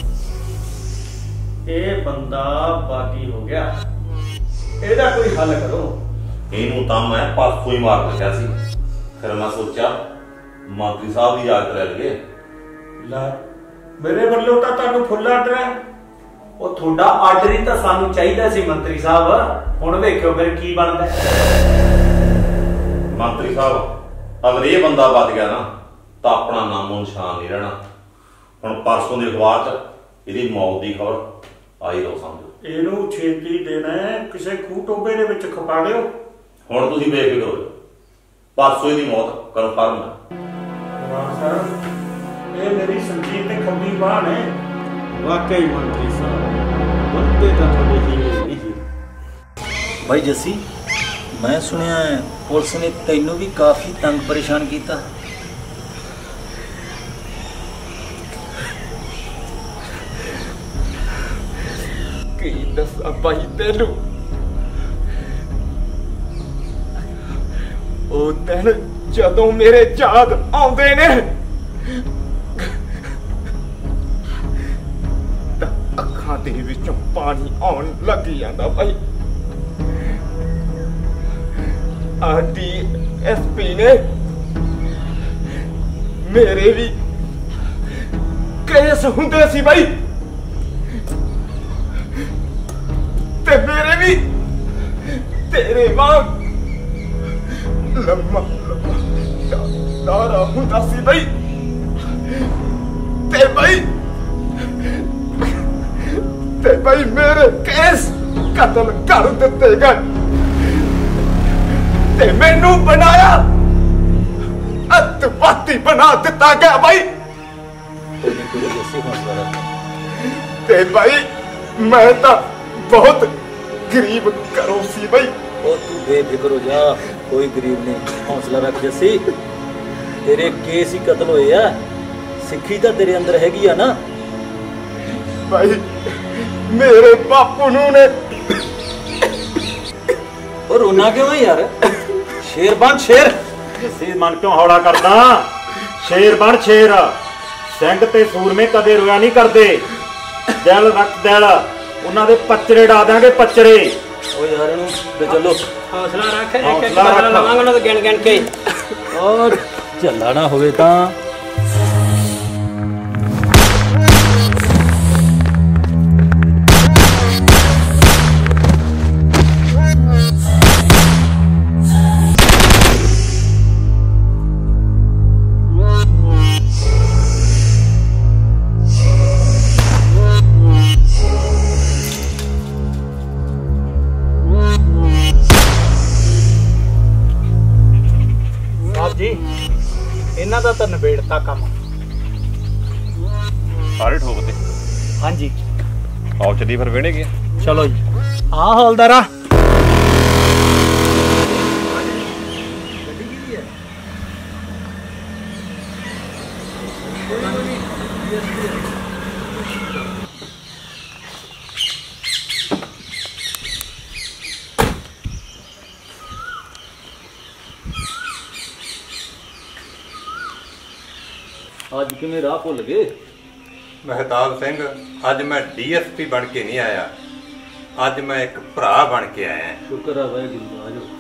ਇਹ ਬੰਦਾ ਬਾਗੀ ਹੋ ਗਿਆ, ਇਹਦਾ ਕੋਈ ਹੱਲ ਕਰੋ। ਇਹਨੂੰ ਤਾਂ ਮੈਂ ਪਾਸੋਂ ਹੀ ਮਾਰ ਰੱਖਿਆ ਸੀ, ਫਿਰ ਮੈਂ ਸੋਚਿਆ ਮੰਤਰੀ ਸਾਹਿਬ ਦੀ ਇਜਾਜ਼ਤ ਲੈ ਲਈਏ। ਲੈ, ਮੇਰੇ ਵੱਲੋਂ ਤਾਂ ਤੁਹਾਨੂੰ ਫੁੱਲ ਆਰਡਰ ਹੈ। ਉਹ ਤੁਹਾਡਾ ਆਰਡਰ ਹੀ ਤਾਂ ਸਾਨੂੰ ਚਾਹੀਦਾ ਸੀ ਮੰਤਰੀ ਸਾਹਿਬ, ਹੁਣ ਵੇਖਿਓ ਫਿਰ ਕੀ ਬਣਦਾ। ਮੰਤਰੀ ਸਾਹਿਬ ਅਗਰ ਇਹ ਬੰਦਾ ਬਚ ਗਿਆ ਨਾ ਤਾਂ ਆਪਣਾ ਨਾਮੋ ਨਿਸ਼ਾਨ ਨਹੀਂ ਰਹਿਣਾ। ਹੁਣ ਪਰਸੋਂ ਦੇ ਅਖਬਾਰ 'ਚ ਇਹਦੀ ਮੌਤ ਦੀ ਖਬਰ ਆਈ ਲਓ ਸਮਝੋ। ਇਹਨੂੰ ਛੇਤੀ ਦੇਣਾ ਕਿਸੇ ਖੂਹ ਟੋਬੇ ਦੇ ਵਿੱਚ ਖਪਾ ਦਿਓ। ਹੁਣ ਤੁਸੀਂ ਬੇਫਿਕਰ ਹੋ ਜਾਓ, ਪਰਸੋਂ ਇਹਦੀ ਮੌਤ ਕਨਫਰਮ ਹੈ। ਵਾਹ ਸਰ, ਇਹ ਮੇਰੀ ਸੰਜੀਤ ਤੇ ਖੱਬੀ ਬਾਹ ਨੇ। ਵਾਕਈ ਮੰਤਰੀ ਸਾਹਿਬ ਬੰਦੇ ਤਾਂ ਤੁਹਾਡੇ ਹੀਰੇ ਨਹੀਂ। ਭਾਈ ਜੱਸੀ, ਮੈਂ ਸੁਣਿਆ ਪੁਲਿਸ ਨੇ ਤੈਨੂੰ ਵੀ ਕਾਫੀ ਤੰਗ ਪਰੇਸ਼ਾਨ ਕੀਤਾ। ਕੀ ਦੱਸਾਂ ਭਾਈ ਤੈਨੂੰ, ਉਹ ਦਿਨ ਜਦੋਂ ਮੇਰੇ ਯਾਦ ਆਉਂਦੇ ਨੇ ਤਾਂ ਅੱਖਾਂ ਦੇ ਵਿੱਚੋਂ ਪਾਣੀ ਆਉਣ ਲੱਗ ਜਾਂਦਾ ਭਾਈ। ਆਦੀ ਐਸ ਪੀ ਨੇ ਮੇਰੇ ਵੀ ਕੇਸ ਹੁੰਦੇ ਸੀ ਭਾਈ, ਤੇ ਮੇਰੇ ਵੀ ਤੇਰੇ ਵਾਂਗ ਲੰਮਾ ਦਾਰਾ ਹੁੰਦਾ ਸੀ ਭਾਈ। ਤੇ ਭਾਈ ਤੇ ਭਾਈ ਮੇਰੇ ਕੇਸ ਕਤਲ ਕਰ ਦਿੱਤੇ ਗਏ ਤੇ ਮੈਨੂੰ ਬਣਾਇਆ ਅੱਤਵਾਦੀ ਬਣਾ ਦਿੱਤਾ ਗਿਆ ਭਾਈ। ਤੇ ਭਾਈ ਮੈਂ ਤਾਂ ਬਹੁਤ ਗਰੀਬ ਘਰੋਂ ਸੀ ਭਾਈ। ਉਹ ਤੂੰ ਬੇਫਿਕਰ ਹੋ ਜਾ, ਕੋਈ ਗਰੀਬ ਨਹੀਂ, ਹੌਸਲਾ ਰੱਖ ਜੱਸੀ। ਤੇਰੇ ਕੇਸ ਹੀ ਕਤਲ ਹੋਏ ਆ, ਸਿੱਖੀ ਤਾਂ ਤੇਰੇ ਅੰਦਰ ਹੈਗੀ ਆ ਨਾ ਭਾਈ। ਮੇਰੇ ਬਾਪੂ ਨੂੰ ਨੇ ਉਹ ਰੋਣਾ ਕਿਉਂ ਹੈ ਯਾਰ? ਸ਼ੇਰ ਬਣ ਸ਼ੇਰ। ਜੱਸੀ ਮਨ ਕਿਉਂ ਹੌਲਾ ਕਰਦਾ? ਸ਼ੇਰ ਬਣ ਸ਼ੇਰ। ਸਿੰਘ ਤੇ ਸੂਰਮੇ ਕਦੇ ਰੋਇਆ ਨਹੀਂ ਕਰਦੇ। ਦਿਲ ਰੱਖ ਦਿਲ, ਉਹਨਾਂ ਦੇ ਪੱਚਰੇ ਡਾ ਦਾਂਗੇ ਪੱਚਰੇ। ओ यार इन्हू ते चलो हौसला रख, एक एक बदला लवांगा ना तो गिन गिन के और झल्ला ना होवे तां ਇਹਨਾਂ ਦਾ ਤਾਂ ਨਿਬੇੜਤਾ ਕੰਮ ਸਾਰੇ ਠੋਕਦੇ। ਹਾਂਜੀ ਆਓ ਚੱਲੀ ਫਿਰ ਵਿਹੜੇ ਗਿਆ। ਚਲੋ ਜੀ। ਹਾਂ ਹੌਲਦਾਰਾ ਅੱਜ ਕਿਵੇਂ ਰਾਹ ਭੁੱਲ ਗਏ? ਮਹਿਤਾਬ ਸਿੰਘ, ਅੱਜ ਮੈਂ ਡੀਐਸਪੀ ਬਣ ਕੇ ਨਹੀਂ ਆਇਆ, ਅੱਜ ਮੈਂ ਇੱਕ ਭਰਾ ਬਣ ਕੇ ਆਇਆ। ਸ਼ੁਕਰ ਆ ਵਾਹਿਗੁਰੂ ਦਾ। ਆਜੋ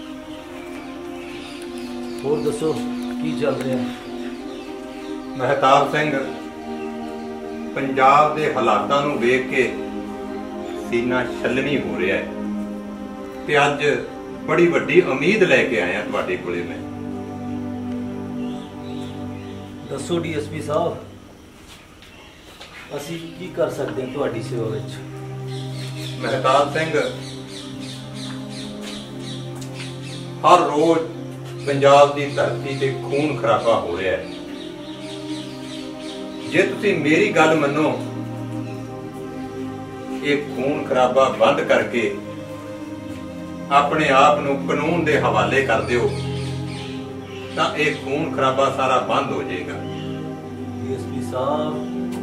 ਹੋਰ ਦੱਸੋ ਕੀ ਚੱਲ ਰਿਹਾ? ਮਹਿਤਾਬ ਸਿੰਘ, ਪੰਜਾਬ ਦੇ ਹਾਲਾਤਾਂ ਨੂੰ ਵੇਖ ਕੇ ਸੀਨਾ ਛੱਲਣੀ ਹੋ ਰਿਹਾ ਹੈ ਤੇ ਅੱਜ ਬੜੀ ਵੱਡੀ ਉਮੀਦ ਲੈ ਕੇ ਆਇਆ ਤੁਹਾਡੇ ਕੋਲੇ ਮੈਂ। ਦੱਸੋ ਡੀਐਸਪੀ ਸਾਹਿਬ, ਅਸੀਂ ਕੀ ਕਰ ਸਕਦੇ ਹਾਂ ਤੁਹਾਡੀ ਸੇਵਾ ਵਿੱਚ? ਮਹਿਤਾਬ ਸਿੰਘ, ਹਰ ਰੋਜ਼ ਪੰਜਾਬ ਦੀ ਧਰਤੀ ਤੇ ਖੂਨ ਖਰਾਬਾ ਹੋ ਰਿਹਾ ਹੈ। ਜੇ ਤੁਸੀਂ ਮੇਰੀ ਗੱਲ ਮੰਨੋ, ਇਹ ਖੂਨ ਖਰਾਬਾ ਬੰਦ ਕਰਕੇ ਆਪਣੇ ਆਪ ਨੂੰ ਕਾਨੂੰਨ ਦੇ ਹਵਾਲੇ ਕਰ ਦਿਓ ਤਾਂ ਇਹ ਖੂਨ ਖਰਾਬਾ ਸਾਰਾ ਬੰਦ ਹੋ ਜਾਏਗਾ। ਡੀਐਸਪੀ ਸਾਹਿਬ,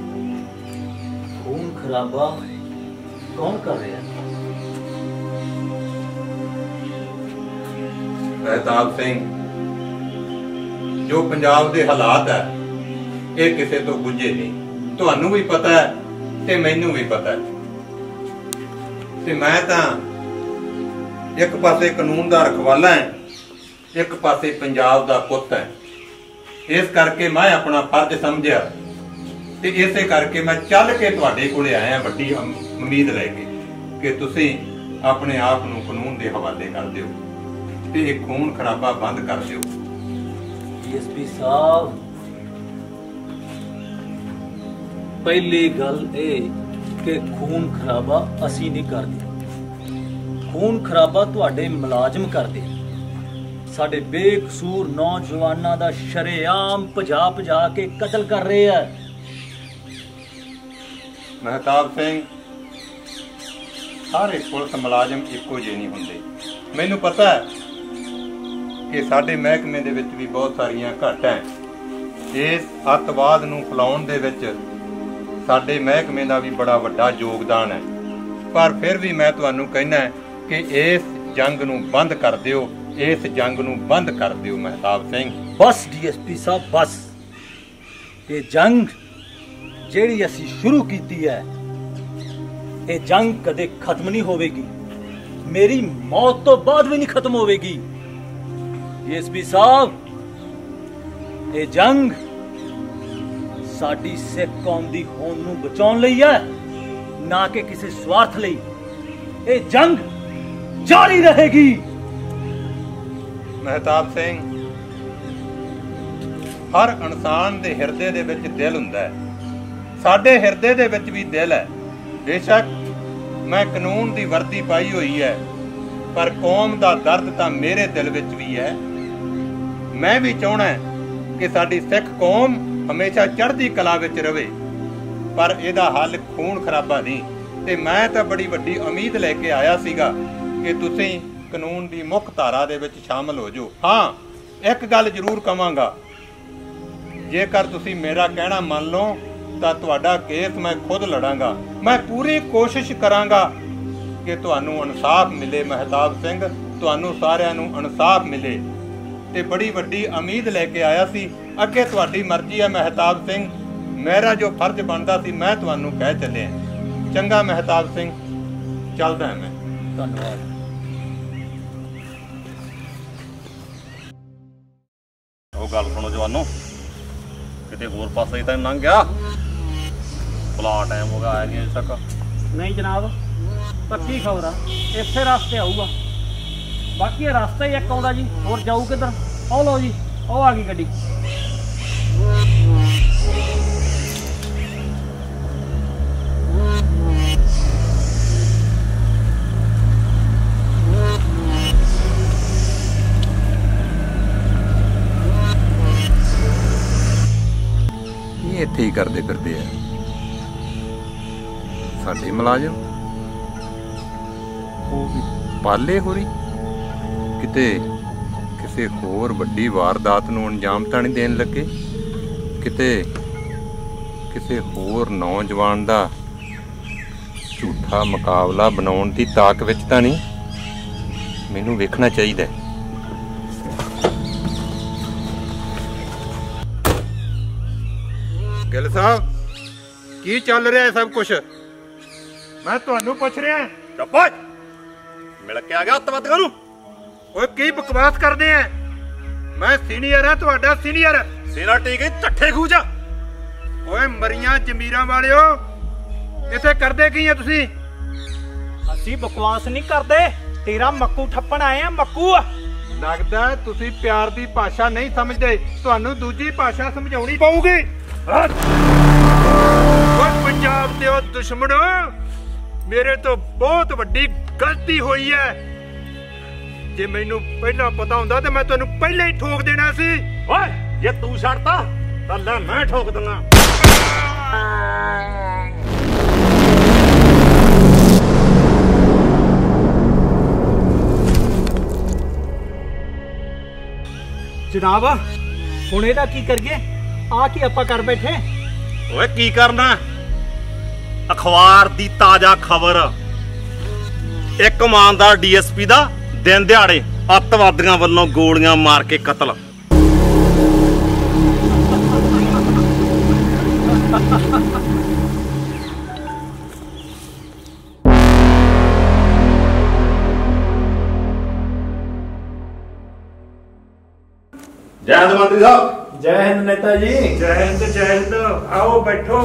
ਖੂਨ ਖਰਾਬਾ ਕੌਣ ਕਰ ਰਿਹਾ? ਮਹਿਤਾਬ ਸਿੰਘ, ਜੋ ਪੰਜਾਬ ਦੇ ਹਾਲਾਤ ਹੈ ਇਹ ਕਿਸੇ ਤੋਂ ਗੁੱਝੇ ਨਹੀਂ। ਤੁਹਾਨੂੰ ਵੀ ਪਤਾ ਹੈ ਤੇ ਮੈਨੂੰ ਵੀ ਪਤਾ ਹੈ ਤੇ ਮੈਂ ਤਾਂ ਇੱਕ ਪਾਸੇ ਕਾਨੂੰਨ ਦਾ ਰਖਵਾਲਾ ਹਾਂ, ਇੱਕ ਪਾਸੇ ਪੰਜਾਬ ਦਾ ਪੁੱਤ ਹੈ। ਇਸ ਕਰਕੇ ਮੈਂ ਆਪਣਾ ਫਰਜ਼ ਸਮਝਿਆ ਤੇ ਇਸੇ ਕਰਕੇ ਮੈਂ ਚੱਲ ਕੇ ਤੁਹਾਡੇ ਕੋਲੇ ਆਇਆ ਵੱਡੀ ਉਮੀਦ ਲੈ ਕੇ ਕਿ ਤੁਸੀਂ ਆਪਣੇ ਆਪ ਨੂੰ ਕਾਨੂੰਨ ਦੇ ਹਵਾਲੇ ਕਰ ਦਿਓ ਤੇ ਇਹ ਖੂਨ ਖਰਾਬਾ ਬੰਦ ਕਰ ਦਿਓ। ਡੀਐਸਪੀ ਸਾਹਿਬ, ਪਹਿਲੀ ਗੱਲ ਇਹ ਕਿ ਖੂਨ ਖਰਾਬਾ ਅਸੀਂ ਨਹੀਂ ਕਰਦੇ, ਖੂਨ ਖਰਾਬਾ ਤੁਹਾਡੇ ਮੁਲਾਜ਼ਮ ਕਰਦੇ। ਸਾਡੇ ਬੇਕਸੂਰ ਨੌਜਵਾਨਾਂ ਦਾ ਸ਼ਰੇਆਮ ਭਜਾ ਭਜਾ ਕੇ ਕਤਲ ਕਰ ਰਹੇ ਆ। ਮਹਿਤਾਬ ਸਿੰਘ, ਸਾਰੇ ਪੁਲਿਸ ਮੁਲਾਜ਼ਮ ਇੱਕੋ ਜਿਹੇ ਨਹੀਂ ਹੁੰਦੇ। ਮੈਨੂੰ ਪਤਾ ਹੈ ਕਿ ਸਾਡੇ ਮਹਿਕਮੇ ਦੇ ਵਿੱਚ ਵੀ ਬਹੁਤ ਸਾਰੀਆਂ ਘਾਟਾਂ ਹੈ। ਇਸ ਅੱਤਵਾਦ ਨੂੰ ਫੈਲਾਉਣ ਦੇ ਵਿੱਚ ਸਾਡੇ ਮਹਿਕਮੇ ਦਾ ਵੀ ਬੜਾ ਵੱਡਾ ਯੋਗਦਾਨ ਹੈ, ਪਰ ਫਿਰ ਵੀ ਮੈਂ ਤੁਹਾਨੂੰ ਕਹਿਣਾ ਕਿ ਇਸ ਜੰਗ ਨੂੰ ਬੰਦ ਕਰ ਦਿਓ, ਇਸ ਜੰਗ ਨੂੰ ਬੰਦ ਕਰ ਦਿਓ ਮਹਿਤਾਬ ਸਿੰਘ। ਬਸ ਡੀਐਸਪੀ ਸਾਹਿਬ, ਬਸ। ਇਹ ਜੰਗ ਜਿਹੜੀ ਅਸੀਂ ਸ਼ੁਰੂ ਕੀਤੀ ਹੈ, ਇਹ ਜੰਗ ਕਦੇ ਖਤਮ ਨਹੀਂ ਹੋਵੇਗੀ, ਮੇਰੀ ਮੌਤ ਤੋਂ ਬਾਅਦ ਵੀ ਨਹੀਂ ਖਤਮ ਹੋਵੇਗੀ। ਡੀਐਸਪੀ ਸਾਹਿਬ, ਇਹ ਜੰਗ ਸਾਡੀ ਸਿੱਖ ਕੌਮ ਦੀ ਹੋਂਦ ਨੂੰ ਬਚਾਉਣ ਲਈ ਹੈ, ਨਾ ਕਿ ਕਿਸੇ ਸਵਾਰਥ ਲਈ। ਇਹ ਜੰਗ ਜਾਰੀ ਰਹੇਗੀ। ਮਹਿਤਾਬ ਸਿੰਘ, ਹਰ ਇਨਸਾਨ ਦੇ ਹਿਰਦੇ ਦੇ ਵਿੱਚ ਦਿਲ ਹੁੰਦਾ ਹੈ, ਸਾਡੇ ਹਿਰਦੇ ਦੇ ਵਿੱਚ ਵੀ ਦਿਲ ਹੈ। ਬੇਸ਼ੱਕ ਮੈਂ ਕਾਨੂੰਨ ਦੀ ਵਰਦੀ ਪਾਈ ਹੋਈ ਹੈ, ਪਰ ਕੌਮ ਦਾ ਦਰਦ ਤਾਂ ਮੇਰੇ ਦਿਲ ਵਿੱਚ ਵੀ ਹੈ। ਮੈਂ ਵੀ ਚਾਹੁੰਦਾ ਕਿ ਸਾਡੀ ਸਿੱਖ ਕੌਮ ਹਮੇਸ਼ਾ ਚੜ੍ਹਦੀ ਕਲਾ ਵਿੱਚ ਰਵੇ, ਪਰ ਇਹਦਾ ਹੱਲ ਖੂਨ ਖਰਾਬਾ ਨਹੀਂ। ਤੇ ਮੈਂ ਤਾਂ ਬੜੀ ਵੱਡੀ ਉਮੀਦ ਲੈ ਕੇ ਆਇਆ ਸੀਗਾ ਕਿ ਤੁਸੀਂ ਕਾਨੂੰਨ ਦੀ ਮੁੱਖ ਧਾਰਾ ਦੇ ਵਿੱਚ ਸ਼ਾਮਲ ਹੋ ਜਾਓ। ਹਾਂ, ਇੱਕ ਗੱਲ ਜ਼ਰੂਰ ਕਵਾਂਗਾ, ਜੇਕਰ ਤੁਸੀਂ ਮੇਰਾ ਕਹਿਣਾ ਮੰਨ ਲਓ ਤਾਂ ਤੁਹਾਡਾ ਕੇਸ ਮੈਂ ਖੁਦ ਲੜਾਂਗਾ। ਮੈਂ ਪੂਰੀ ਕੋਸ਼ਿਸ਼ ਕਰਾਂਗਾ ਕਿ ਤੁਹਾਨੂੰ ਇਨਸਾਫ ਮਿਲੇ ਮਹਿਤਾਬ ਸਿੰਘ, ਤੁਹਾਨੂੰ ਸਾਰਿਆਂ ਨੂੰ ਇਨਸਾਫ ਮਿਲੇ। ਤੇ ਬੜੀ ਵੱਡੀ ਉਮੀਦ ਲੈ ਕੇ ਆਇਆ ਸੀ। ਅੱਗੇ ਤੁਹਾਡੀ ਮਰਜ਼ੀ ਹੈ ਮਹਿਤਾਬ ਸਿੰਘ, ਮੇਰਾ ਜੋ ਫਰਜ਼ ਬਣਦਾ ਸੀ ਮੈਂ ਤੁਹਾਨੂੰ ਕਹਿ ਚੱਲਿਆ। ਚੰਗਾ ਮਹਿਤਾਬ ਸਿੰਘ, ਚੱਲਦਾ ਮੈਂ। ਧੰਨਵਾਦ। ਉਹ ਗੱਲ ਸੁਣੋ ਜਵਾਨੋ, ਕਿਤੇ ਹੋਰ ਪਾਸੇ ਤਾਂ ਲੰਘ ਗਿਆ? ਬਲਾ ਟਾਈਮ ਹੋ ਗਿਆ ਆਇਆ ਨਹੀਂ ਅਜੇ ਤੱਕ। ਨਹੀਂ ਜਨਾਬ, ਪੱਕੀ ਖਬਰ ਆ, ਇਸੇ ਰਸਤੇ ਆਊਗਾ। ਬਾਕੀ ਇਹ ਰਸਤਾ ਹੀ ਇੱਕ ਆਉਂਦਾ ਜੀ, ਹੋਰ ਜਾਊ ਕਿੱਧਰ? ਉਹ ਲਓ ਜੀ, ਉਹ ਆ ਗਈ ਗੱਡੀ। ਇਹ ਇੱਥੇ ਹੀ ਕਰਦੇ ਫਿਰਦੇ ਆ ਸਾਡੇ ਮੁਲਾਜ਼ਮ। ਉਹ ਵੀ ਪਾਲੇ ਹੋਰੀ ਕਿਤੇ ਕਿਸੇ ਹੋਰ ਵੱਡੀ ਵਾਰਦਾਤ ਨੂੰ ਅੰਜਾਮ ਤਾਂ ਨਹੀਂ ਦੇਣ ਲੱਗੇ? ਕਿਤੇ ਕਿਸੇ ਹੋਰ ਨੌਜਵਾਨ ਦਾ ਝੂਠਾ ਮੁਕਾਬਲਾ ਬਣਾਉਣ ਦੀ ਤਾਕ ਵਿੱਚ ਤਾਂ ਨਹੀਂ? ਮੈਨੂੰ ਵੇਖਣਾ ਚਾਹੀਦਾ। ਗਿੱਲ ਸਾਹਿਬ, ਕੀ ਚੱਲ ਰਿਹਾ ਹੈ ਸਭ ਕੁਝ? ਮੈਂ ਤੁਹਾਨੂੰ ਪੁੱਛ ਰਿਹਾ। ਚੁੱਪ ਓਏ, ਮਿਲ ਕੇ ਆ ਗਿਆ ਅੱਤਵਾਦੀਆਂ ਨੂੰ। ਓਏ ਕੀ ਬਕਵਾਸ ਕਰਦੇ ਆ? ਮੈਂ ਸੀਨੀਅਰ ਆ, ਤੁਹਾਡਾ ਸੀਨੀਅਰ। ਸੀਨੀਅਰ ਟੀਕੇ ਝੱਠੇ ਖੂਜਾ। ਓਏ ਮਰੀਆਂ ਜ਼ਮੀਰਾਂ ਵਾਲਿਓ, ਇੱਥੇ ਕਰਦੇ ਕੀ ਆ ਤੁਸੀਂ? ਅਸੀਂ ਬਕਵਾਸ ਨਹੀਂ ਕਰਦੇ, ਤੇਰਾ ਮੱਕੂ ਠੱਪਣ ਆਏ ਆ। ਮੱਕੂ ਲੱਗਦਾ ਤੁਸੀਂ ਪਿਆਰ ਦੀ ਭਾਸ਼ਾ ਨਹੀਂ ਸਮਝਦੇ, ਤੁਹਾਨੂੰ ਦੂਜੀ ਭਾਸ਼ਾ ਸਮਝਾਉਣੀ ਪਊਗੀ। ਓਏ ਪੰਜਾਬ ਦੇ ਉਹ ਦੁਸ਼ਮਣੋ, ਮੇਰੇ ਤੋਂ ਬਹੁਤ ਵੱਡੀ ਗਲਤੀ ਹੋਈ ਹੈ। ਜੇ ਮੈਨੂੰ ਪਹਿਲਾਂ ਪਤਾ ਹੁੰਦਾ ਤਾਂ ਮੈਂ ਤੁਹਾਨੂੰ ਪਹਿਲਾਂ ਹੀ ਠੋਕ ਦੇਣਾ ਸੀ। ਓਏ ਜੇ ਤੂੰ ਛੱਡਤਾ ਤਾਂ ਲੈ ਮੈਂ ਠੋਕ ਦਿੰਦਾ। ਜਨਾਬ, ਹੁਣ ਇਹਦਾ ਕੀ ਕਰੀਏ? ਆ ਕੀ ਆਪਾਂ ਕਰ ਬੈਠੇ? ਓਏ ਕੀ ਕਰਨਾ? ਅਖਬਾਰ ਦੀ ਤਾਜ਼ਾ ਖਬਰ, ਇੱਕ ਇਮਾਨਦਾਰ ਡੀਐਸਪੀ ਦਾ ਦਿਨ ਦਿਹਾੜੇ ਅੱਤਵਾਦੀਆਂ ਵੱਲੋਂ ਗੋਲੀਆਂ ਮਾਰ ਕੇ ਕਤਲ। ਜੈ ਹਿੰਦ ਮੰਤਰੀ ਸਾਹਿਬ। ਜੈ ਹਿੰਦ ਨੇਤਾ ਜੀ। ਜੈ ਹਿੰਦ ਜੈ ਹਿੰਦ। ਆਓ ਬੈਠੋ।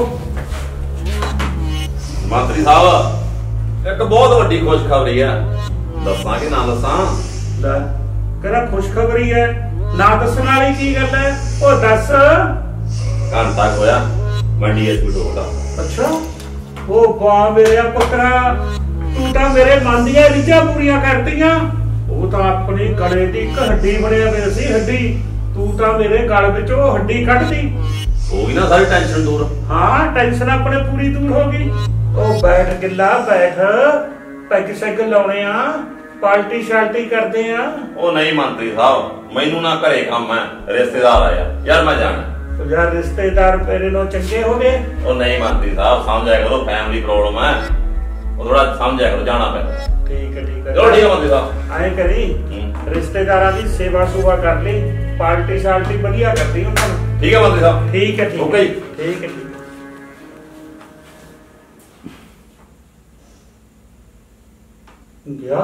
ਮੰਤਰੀ ਸਾਹਿਬ, ਇੱਕ ਬਹੁਤ ਵੱਡੀ ਖੁਸ਼ਖਬਰੀ ਹੈ। ਦੱਸਾਂ ਕਿ ਨਾ ਦੱਸਾਂ? ਲੈ, ਕਿਹੜਾ ਖੁਸ਼ਖਬਰੀ ਹੈ? ਨਾ ਦੱਸਣ ਵਾਲੀ ਕੀ ਗੱਲ ਹੈ? ਉਹ ਦੱਸ। ਘੰਟਾ ਹੋਇਆ ਮੈਂ ਡੀਐਸਪੀ ਟੋਕਦਾ। ਅੱਛਾ, ਉਹ ਵਾਹ ਮੇਰੇ ਪੁੱਤਰਾ, ਤੂੰ ਤਾਂ ਮੇਰੇ ਮਨ ਦੀਆਂ ਰੀਝਾਂ ਪੂਰੀਆਂ ਕਰਤੀਆਂ। ਉਹ ਤਾਂ ਆਪਣੀ ਗਲੇ ਦੀ ਇੱਕ ਹੱਡੀ ਬਣਿਆ ਹੋਇਆ ਸੀ, ਹੱਡੀ। ਤੂੰ ਤਾਂ ਮੇਰੇ ਗਲ ਵਿੱਚੋਂ ਹੱਡੀ ਕੱਢਦੀ। ਹੋ ਗਈ ਨਾ ਸਾਰੀ ਟੈਨਸ਼ਨ ਦੂਰ? ਹਾਂ, ਟੈਨਸ਼ਨ ਆਪਣੇ ਪੂਰੀ ਦੂਰ ਹੋ ਗਈ। ਉਹ ਬੈਠ ਗਿੱਲਾ ਬੈਠ, ਪੈਗ ਸੈਗ ਲਾਉਣੇ ਆ, ਪਾਰਟੀ ਸ਼ਾਲਟੀ ਕਰਦੇ ਆ। ਉਹ ਨਹੀਂ ਮੰਤਰੀ ਸਾਹਿਬ, ਮੈਨੂੰ ਨਾ ਘਰੇ ਕੰਮ ਹੈ, ਰਿਸ਼ਤੇਦਾਰ ਆਇਆ ਯਾਰ, ਮੈਂ ਜਾਣਾ। ਯਾਰ ਰਿਸ਼ਤੇਦਾਰ ਤੇਰੇ ਨੂੰ ਚੰਗੇ ਹੋ ਗਏ? ਉਹ ਨਹੀਂ ਮੰਤਰੀ ਸਾਹਿਬ, ਸਮਝਿਆ ਕਰੋ, ਫੈਮਿਲੀ ਪ੍ਰੋਬਲਮ ਹੈ, ਉਹ ਥੋੜਾ ਸਮਝਿਆ ਕਰੋ, ਜਾਣਾ ਪੈਂਦਾ। ਠੀਕ ਹੈ ਠੀਕ ਹੈ। ਚਲੋ ਠੀਕ ਹੈ ਮੰਤਰੀ ਸਾਹਿਬ। ਐਂ ਕਰੀ, ਰਿਸ਼ਤੇਦਾਰਾਂ ਦੀ ਸੇਵਾ ਸੁਵਾ ਕਰ ਲਈ, ਪਾਰਟੀ ਸ਼ਾਲਟੀ ਵਧੀਆ ਕਰਦੀ ਉਹਨਾਂ ਨੂੰ। ਠੀਕ ਹੈ ਮੰਤਰੀ ਸਾਹਿਬ। ਠੀਕ ਹੈ ਠੀਕ ਹੈ। ਓਕੇ ਠੀਕ ਹੈ ਠੀਕ ਹੈ। ਗਿਆ?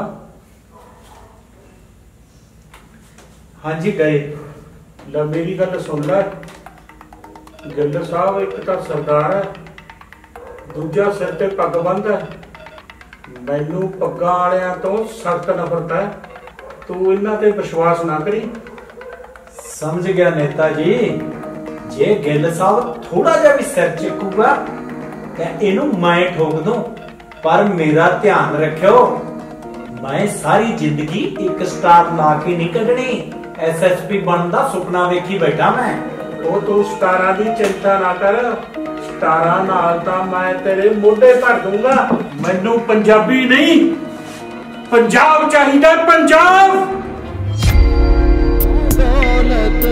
ਹਾਂਜੀ ਗਏ। ਲੈ ਮੇਰੀ ਗੱਲ ਸੁਣ ਲੈ, ਗਿੱਲ ਸਾਹਿਬ ਇੱਕ ਤਾਂ ਸਰਦਾਰ ਹੈ, ਦੂਜਾ ਸਿਰ ਤੇ ਪੱਗ ਬੰਨ੍ਹਦਾ। ਮੈਨੂੰ ਪੱਗਾਂ ਵਾਲਿਆਂ ਤੋਂ ਸਖਤ ਨਫ਼ਰਤ ਹੈ, ਤੂੰ ਇਹਨਾਂ ਤੇ ਵਿਸ਼ਵਾਸ ਨਾ ਕਰੀ। ਸਮਝ ਗਿਆ ਨੇਤਾ ਜੀ, ਜੇ ਗਿੱਲ ਸਾਹਿਬ ਥੋੜਾ ਜਿਹਾ ਵੀ ਸਿਰ ਚੱਕੂਗਾ ਤਾਂ ਇਹਨੂੰ ਮੈਂ ਠੋਕ ਦੂੰ। ਪਰ ਮੇਰਾ ਧਿਆਨ ਰੱਖਿਓ, ਮੈਂ ਸਾਰੀ ਜ਼ਿੰਦਗੀ ਇੱਕ ਸਟਾਰ ਲਾ ਕੇ ਨਹੀਂ ਕੱਢਣੀ। ਐਸਐਸਪੀ ਬਣਨ ਦਾ ਸੁਪਨਾ ਵੇਖੀ ਬੈਠਾ ਮੈਂ। ਉਹ ਤੂੰ ਸਟਾਰਾਂ ਦੀ ਚਿੰਤਾ ਨਾ ਕਰ, ਸਟਾਰਾਂ ਨਾਲ ਤਾਂ ਮੈਂ ਤੇਰੇ ਮੋਢੇ ਭਰ ਦੂੰਗਾ। ਮੈਨੂੰ ਪੰਜਾਬੀ ਨਹੀਂ, ਪੰਜਾਬ ਚਾਹੀਦਾ, ਪੰਜਾਬ। ਦੌਲਤ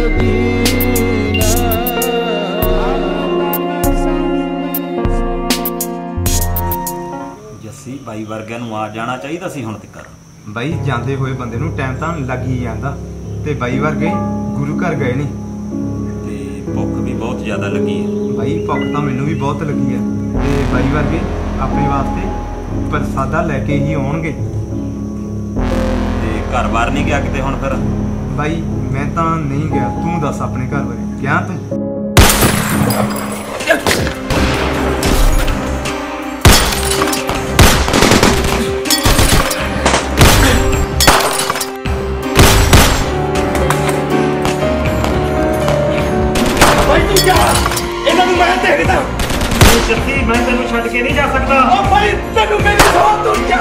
ਜੱਸੀ ਬਾਈ ਵਰਗਿਆਂ ਨੂੰ ਆ ਜਾਣਾ ਚਾਹੀਦਾ ਸੀ ਹੁਣ ਤੱਕ। ਬਾਈ ਜਾਂਦੇ ਹੋਏ ਬੰਦੇ ਨੂੰ ਟਾਈਮ ਤਾਂ ਲੱਗ ਹੀ ਜਾਂਦਾ, ਤੇ ਬਾਈ ਵਰਗੇ ਗੁਰੂ ਘਰ ਗਏ ਨੇ। ਤੇ ਭੁੱਖ ਵੀ ਬਹੁਤ ਜ਼ਿਆਦਾ ਲੱਗੀ ਹੈ ਬਾਈ, ਭੁੱਖ ਤਾਂ ਮੈਨੂੰ ਵੀ ਬਹੁਤ ਲੱਗੀ ਹੈ। ਤੇ ਬਾਈ ਵਰਗੇ ਆਪਣੇ ਵਾਸਤੇ ਪ੍ਰਸਾਦਾ ਲੈ ਕੇ ਹੀ ਆਉਣਗੇ। घर बार नहीं गया किते हुण फिर? बाई मैं तो नहीं गया, तू दस अपने घर बारे क्या तू? जस्सी मैं तेन छड़ के नहीं जा सकता। भाई तेन मेरी सौ तू क्या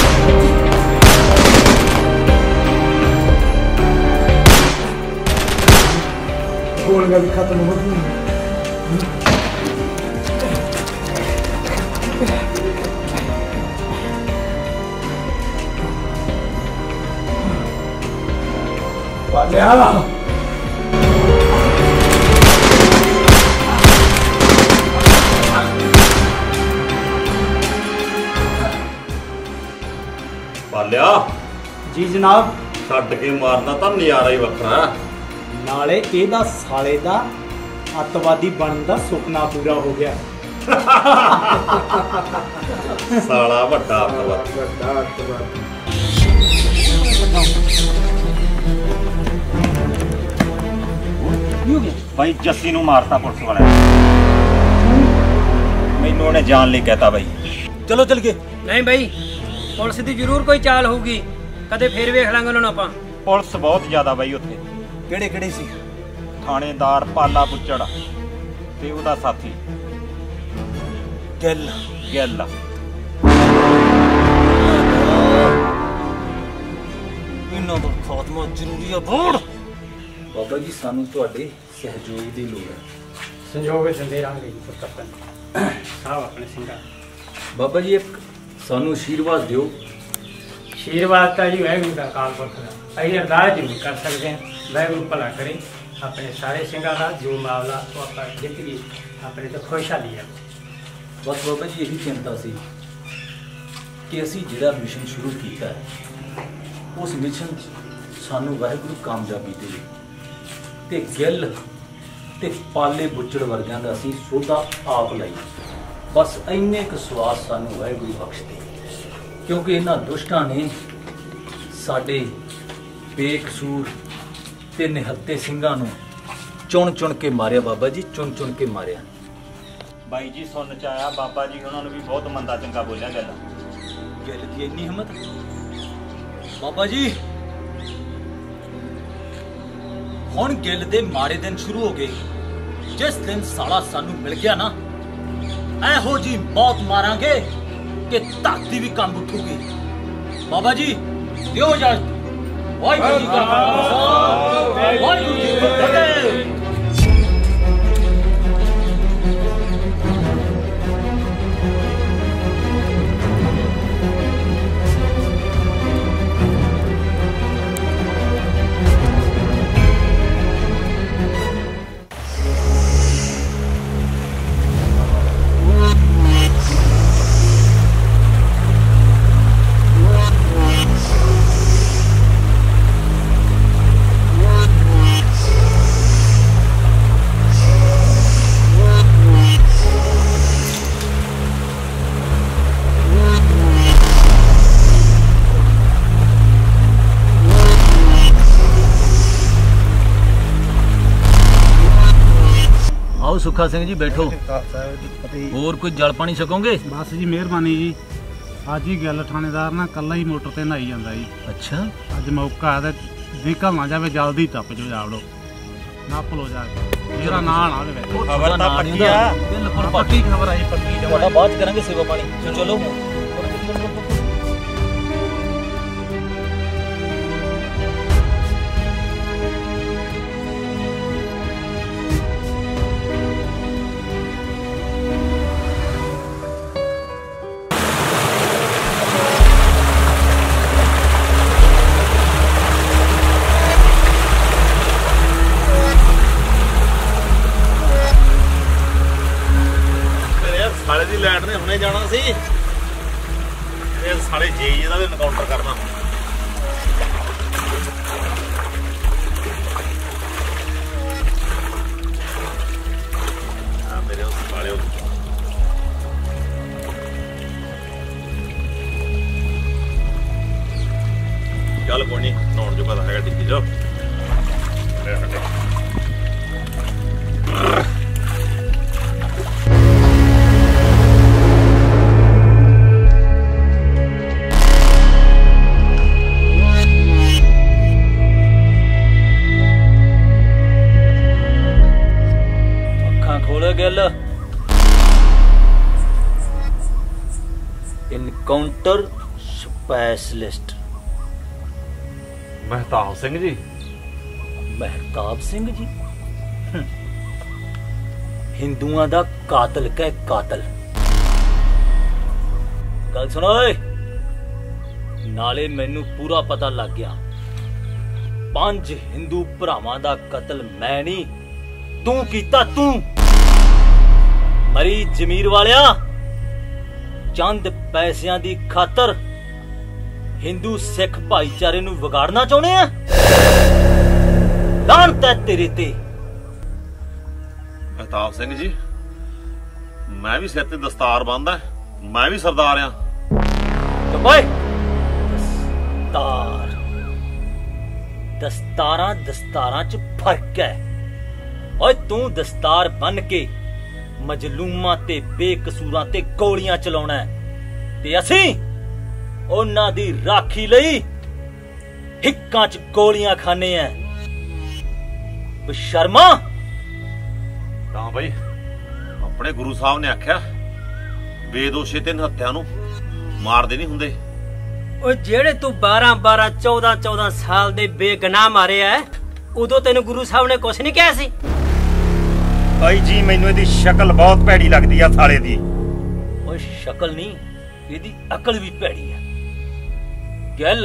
गोलियां भी खत्म हो गई। पालिया पालिया जी जनाब। छड्ड के मारना तो नज़ारा ही वखरा। नाले एदा साले दा अतवादी बनन दा सुपना पूरा हो गया। साला वड्डा अतवादी। वड्डा अतवादी। भाई जस्सी नूं मारता पुलिस वाले। मैनू उन्हें जान ले कहता भाई। चलो चल के। नहीं भाई पुलिस की जरूर कोई चाल होगी, कदे फिर वेख लांगे उन्होंने आपां। पुलिस बहुत ज्यादा भाई उत्थे। किहड़े किहड़े सी? थानेदार पाला बुच्चड़ ते उहदा साथी ਗਿੱਲ ਗਿੱਲ। ਇਹਨਾਂ ਦਾ ਖਾਤਮਾ ਜ਼ਰੂਰੀ ਆ ਬੋੜ। ਬਾਬਾ ਜੀ ਸਾਨੂੰ ਤੁਹਾਡੇ ਸਹਿਯੋਗ ਦੀ ਲੋੜ ਹੈ। ਸੰਯੋਗ ਦਿੰਦੇ ਰਹਾਂਗੇ ਜੀ ਪੁੱਤਰ ਸਾਹਿਬ ਆਪਣੇ ਸਿੰਘਾਂ। ਬਾਬਾ ਜੀ ਇੱਕ ਸਾਨੂੰ ਆਸ਼ੀਰਵਾਦ ਦਿਓ। ਆਸ਼ੀਰਵਾਦ ਤਾਂ ਜੀ ਵਾਹਿਗੁਰੂ ਦਾ ਅਕਾਲ ਪੁਰਖ ਦਾ। ਅਸੀਂ ਅਰਦਾਸ ਜ਼ਰੂਰ ਕਰ ਸਕਦੇ ਹਾਂ, ਵਾਹਿਗੁਰੂ ਭਲਾ ਕਰੇ ਆਪਣੇ ਸਾਰੇ ਸਿੰਘਾਂ ਦਾ ਜੋ ਮਾਮਲਾ ਉਹ ਆਪਾਂ ਜਿੱਤ ਗਏ ਆਪਣੇ ਤੋਂ ਖੁਸ਼ਹਾਲੀ ਆ। ਬਸ ਬਾਬਾ ਜੀ ਇਹੀ ਚਿੰਤਾ ਸੀ ਕਿ ਅਸੀਂ ਜਿਹੜਾ ਮਿਸ਼ਨ ਸ਼ੁਰੂ ਕੀਤਾ ਹੈ ਉਸ ਮਿਸ਼ਨ 'ਚ ਸਾਨੂੰ ਵਾਹਿਗੁਰੂ ਕਾਮਯਾਬੀ ਦੇਵੇ ਤੇ ਗਿੱਲ ਤੇ ਪਾਲੇ ਬੁੱਚੜ ਵਰਗਿਆਂ ਦਾ ਅਸੀਂ ਸੋਧਾ ਆਪ ਲਈ। ਬਸ ਇੰਨੇ ਕੁ ਸਵਾਸ ਸਾਨੂੰ ਵਾਹਿਗੁਰੂ ਬਖਸ਼ ਦੇ, ਕਿਉਂਕਿ ਇਹਨਾਂ ਦੁਸ਼ਟਾਂ ਨੇ ਸਾਡੇ ਬੇਕਸੂਰ ਤੇ ਨਿਹੱਤੇ ਸਿੰਘਾਂ ਨੂੰ ਚੁਣ ਚੁਣ ਕੇ ਮਾਰਿਆ। ਬਾਬਾ ਜੀ ਚੁਣ ਚੁਣ ਕੇ ਮਾਰਿਆ। ਬਾਈ ਜੀ ਸੁਣ ਚ ਆਇਆ ਬਾਬਾ ਜੀ ਉਹਨਾਂ ਨੂੰ ਵੀ ਬਹੁਤ ਮੰਦਾ ਚੰਗਾ ਬੋਲਿਆ ਗੱਲ। ਗਿੱਲ ਦੀ ਇੰਨੀ ਹਿੰਮਤ। ਬਾਬਾ ਜੀ ਹੁਣ ਗਿੱਲ ਦੇ ਮਾੜੇ ਦਿਨ ਸ਼ੁਰੂ ਹੋ ਗਏ। ਜਿਸ ਦਿਨ ਸਾਲਾ ਸਾਨੂੰ ਮਿਲ ਗਿਆ ਨਾ, ਇਹੋ ਜੀ ਮੌਤ ਮਾਰਾਂਗੇ ਕਿ ਧਰਤੀ ਵੀ ਕੰਬ ਉੱਠੂਗੀ। ਬਾਬਾ ਜੀ ਦਿਓ ਇਜਾਜ਼ਤ। ਵਾਹਿਗੁਰੂ ਜੀ ਕਾ ਖਾਲਸਾ ਵਾਹਿਗੁਰੂ ਜੀ ਕੀ ਫਤਿਹ। आओ सुखा सिंह जी बैठो। और कोई जल पानी छकोगे? बस जी मेहरबानी जी। अज ही गिल थानेदार ना कला ही मोटर ते नहाई जांदा जी। अच्छा अज मौका है निकल ना जावे, जल्दी टप जो जावड़ो नप लो जाके मेरा ना ना दे विच। खबर ता पक्की आ, बिल्कुल पक्की खबर आई पक्की। ਤੁਹਾਡਾ ਬਾਅਦ ਕਰਾਂਗੇ ਸੇਵਾ ਪਾਣੀ। ਚਲੋ साले दी लैंड ने हुणे जाना सी। ये साले जेई दा भी एनकाउंटर करना। आ मेरे उस साले चल कोई नहीं खोले गिल। Encounter specialist Mehtab Singh ji. महताब सिंह जी हिंदुआं दा कातल कै कातल। गल सुनो ओए, नाले मैनू पूरा पता लग गया पंज हिंदू भरावां दा कतल मैं नहीं तू कीता। तू मरी जमीर वालिया चंद पैसियां दी खातर हिंदू सिख भाईचारे नू विगाड़ना चाहुंदे आ। लानत है तेरे ते। महताब सिंह जी, मैं भी सिर ते दस्तार बंदा, मैं भी सरदार आ। दस्तार दस्तारां दस्तारां च फर्क है। ओए तू दस्तार बन के मजलूमां ते बेकसूरां ते गोलियां चलाउणा है ते असीं उन्हां दी राखी लई हिक्कां च गोलियां खाने हैं। बशर्मा। ना भाई, अपने गुरु साहब ने आख्या बेदोशे ते निहत्या नू मारदे नहीं हुंदे। ओ जेड़े तू बारह बारह चौदह चौदह साल दे बेगनाह मारे है उदों तेन गुरु साहब ने कुछ नहीं कहा सी। भाई जी मैनू इहदी शक्ल बहुत भैड़ी लगदी आ साले दी। ओए शक्ल नहीं, इहदी अकल भी भैड़ी है। गल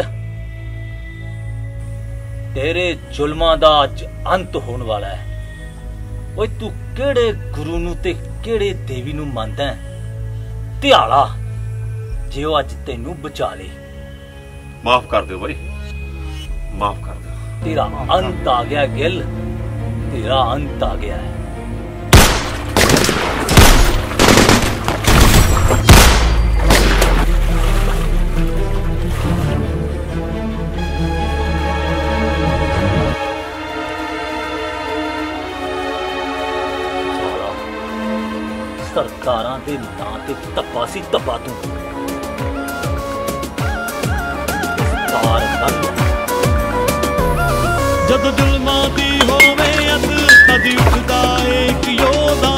तेरे जुल्मां दा अज अंत होने वाला है। ओए तू केड़े गुरु नू ते केड़े देवी नू मनदा है? ध्याला जे ओ अज तेनू बचा ले। माफ कर दो भाई, माफ कर दो। तेरा अंत आ गया गिल, तेरा अंत आ गया है। सरकारां दे नां ते धब्बा सी धब्बा तू। जद जुल्मां दी होवे अत तद उठदा एक योधा।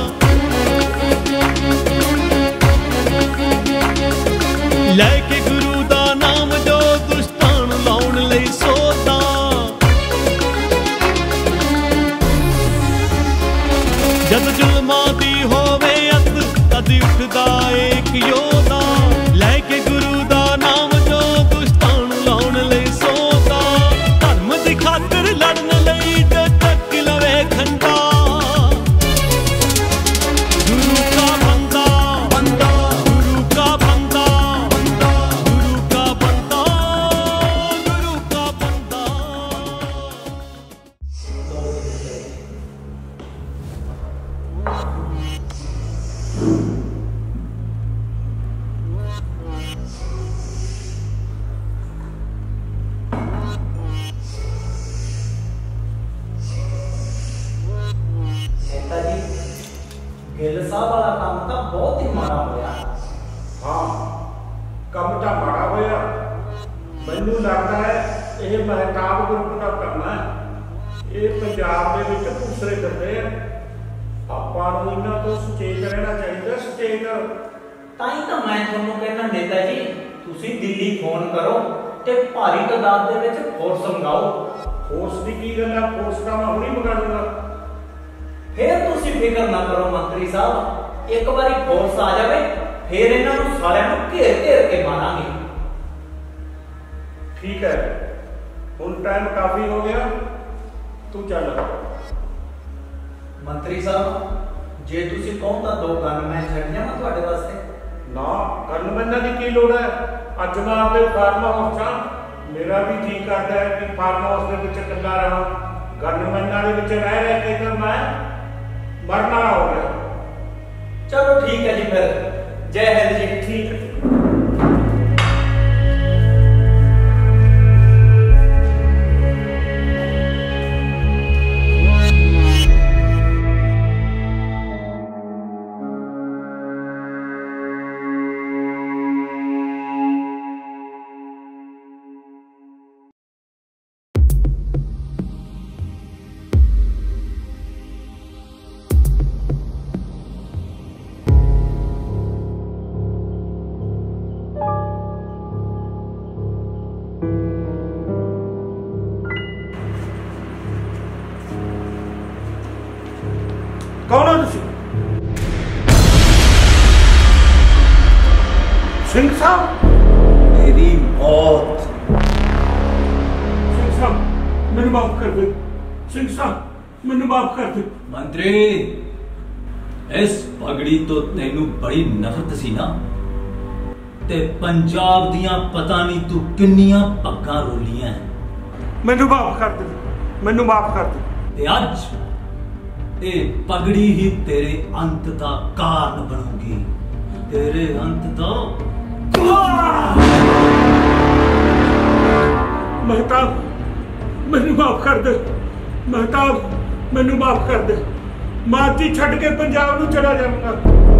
लैके गुरु दा नाम जो दुश्तां नूं लाउण लई सोधा। जद जुल्मां दी होवे अत तद उठदा एक योधा। लैके गुरु दा नाम जो दुश्तां नूं लाउण लई सोधा। धर्म दी खातिर लड़न लई जो चक लवे खंडा। गुरु का बंदा बंदा, गुरु का बंदा बंदा, गुरु का बंदा, गुरु का बंदा। गिल साहब वाला काम तो बहुत ही माड़ा होया। हाँ, काम तो माड़ा होया। मैनू लगता है यह महताब ग्रुप का काम है। ये पंजाब दे विच दूसरे करते हैं। आपां नूं इन्हां तो सचेत रहना चाहिए। सचेत ताई तो मैं तुहानूं कहना नेता जी, तुसीं दिल्ली फोन करो ते भारी तादाद दे विच फोर्स मंगाओ। फोर्स की की गल है? फोर्स का मैं हुणी मंगा लूंगा। फिर तुसीं फिक्र ना करो मंत्री साहब, एक बारी फोर्स आ जाए फिर इन्हां नूं सारिआं नूं घेर घेर के मारांगे। ठीक है, हुण टाइम काफी हो गया, तू चल। मंत्री साहब जे तुसीं कहो तां दो गनमैन छड्ड जावां तुहाडे वास्ते। ना, गनमैनां दी की लोड़ है? अज मैं आपदे फार्म हाउस च, मेरा भी जी करदा है कि फार्म हाउस दे विच इकल्ला रहां। गनमैनां दे विच रह रह के तां मैं मरना हो गया। चलो ठीक है जी, फिर जय हिंद जी। ठीक है। ਸਿੰਘ ਸਾਹਿਬ तेरी मौत। ਸਿੰਘ ਸਾਹਿਬ ਮੈਨੂੰ ਮਾਫ ਕਰ ਦੇ। ਸਿੰਘ ਸਾਹਿਬ ਮੈਨੂੰ ਮਾਫ ਕਰ ਦੇ। मंत्री इस पगड़ी तो तेनू बड़ी नफरत सी ना, ते पंजाब दियां पता नहीं तू किन्नियां पग्गां रोलियां मैनू माफ कर दे। मैनू माफ कर दे। ते अज ये पगड़ी ही तेरे अंत दा कारण बनूगी। तेरे अंत दा महताब मैनू माफ कर दे। महताब मैनू माफ कर दे। माती छड़ के पंजाब नू चला जाऊंगा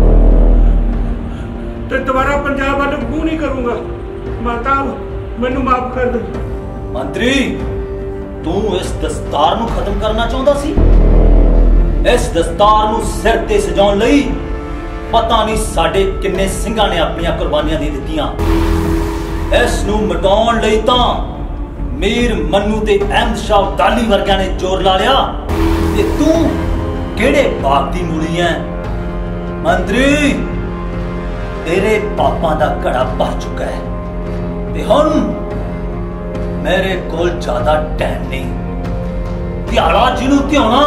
ते दोबारा पंजाब वाल मूंह नहीं करूंगा। महताब मैनू माफ कर दे। मंत्री तू इस दस्तार नू खत्म करना चाहता सी? इस दस्तार नू सिर ते सजाउण लई पता नहीं साडे किन्ने ਸਿੰਘਾਂ ने अपनी कुर्बानियां दे दित्तियां। इस नू मिटाउण लई तां मीर मन्नू ते अहमद शाह अब्दाली वर्गियां ने जोर ला लिया ते तू केड़े बाप दी मूली है? मंत्री तेरे पापां दा घड़ा भर चुका है ते हुण मेरे कोल ज्यादा टाइम नहीं। ध्याड़ा जिन्नू ध्याना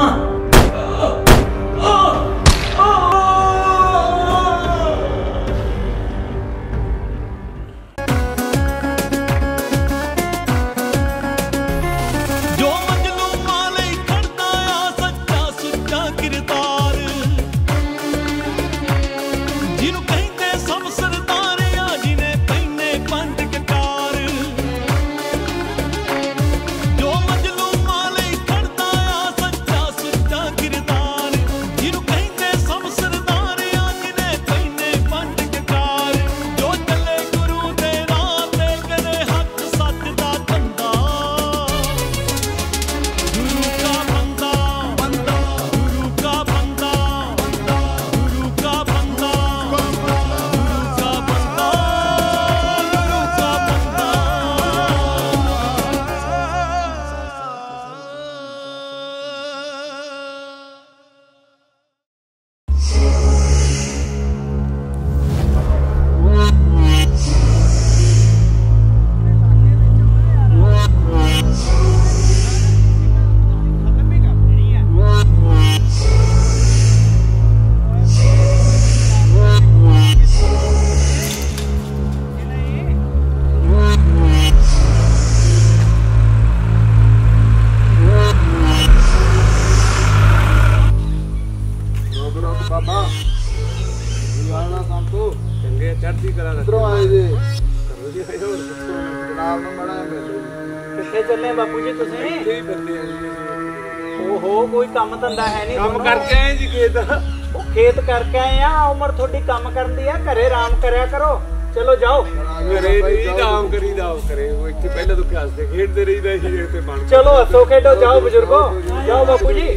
धंधा है नहीं काम करके आए जी खेत खेत करके आए आ उम्र थोड़ी काम कर दी है घरे आराम करया करो चलो जाओ घरे नहीं आराम करी जाओ करे वो इत्थे पहले तो क्या से खेडते रहीदा ही ते बन चलो हसो खेडो जाओ बुजुर्गो जाओ बापू जी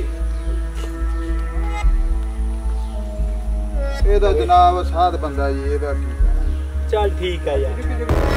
एदा जनाब साध बंदा जी एदा चल ठीक है यार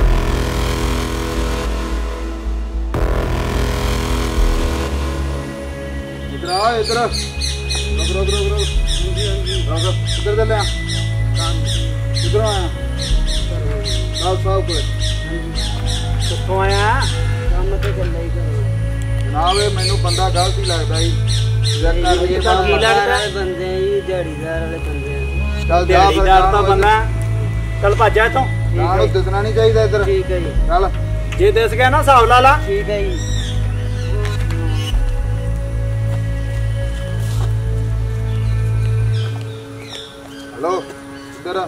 इधर इधर इधर इधर इधर इधर चल आ इधर आया साहब साहब को कित्थों आया काम ते गल्ला ही कर जनाब ये मैनू बंदा गलत ही लगदा जी जक्कर ये तो की लगदा बंदे ही दिहाड़ीदार वाले बंदे चल जा दिहाड़ीदार तो बंदा चल भज इथों नाल दिसना नहीं चाहिए इधर ठीक है जी चल जे दिस गया ना हिसाब ला ला ठीक है जी हेलो इधर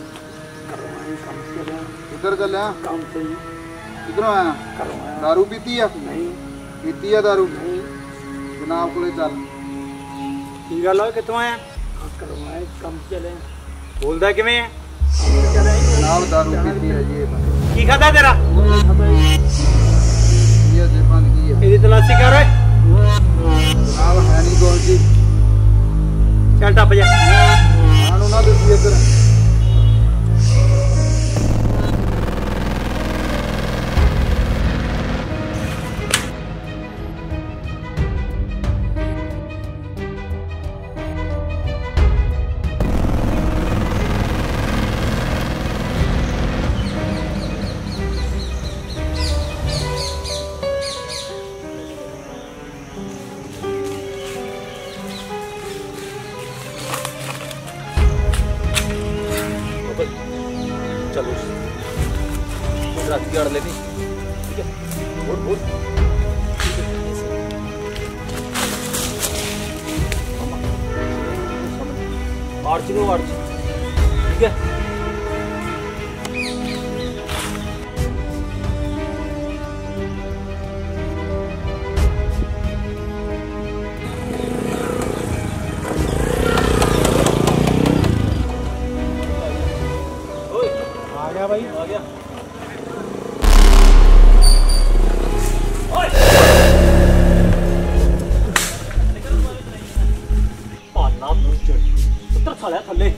इधर चल काम से इधर आया दारू पीती है नहीं पीती है दारू नहीं जनाब को चल की गल है कितों आया करवाए काम चले बोलदा किवें है जनाब दारू पीती है ये की खाता तेरा ये जेबन की है एदी तलाशी कर ओए जनाब है नहीं कोई जी चल टप जा आनु ना दसी इधर चलो रात की अड़ लेनी ठीक है। उठ उठ आर्च लो आर्च ठीक है। आ गया भाई आ गया। पाला मुझे उतर साले थल्ले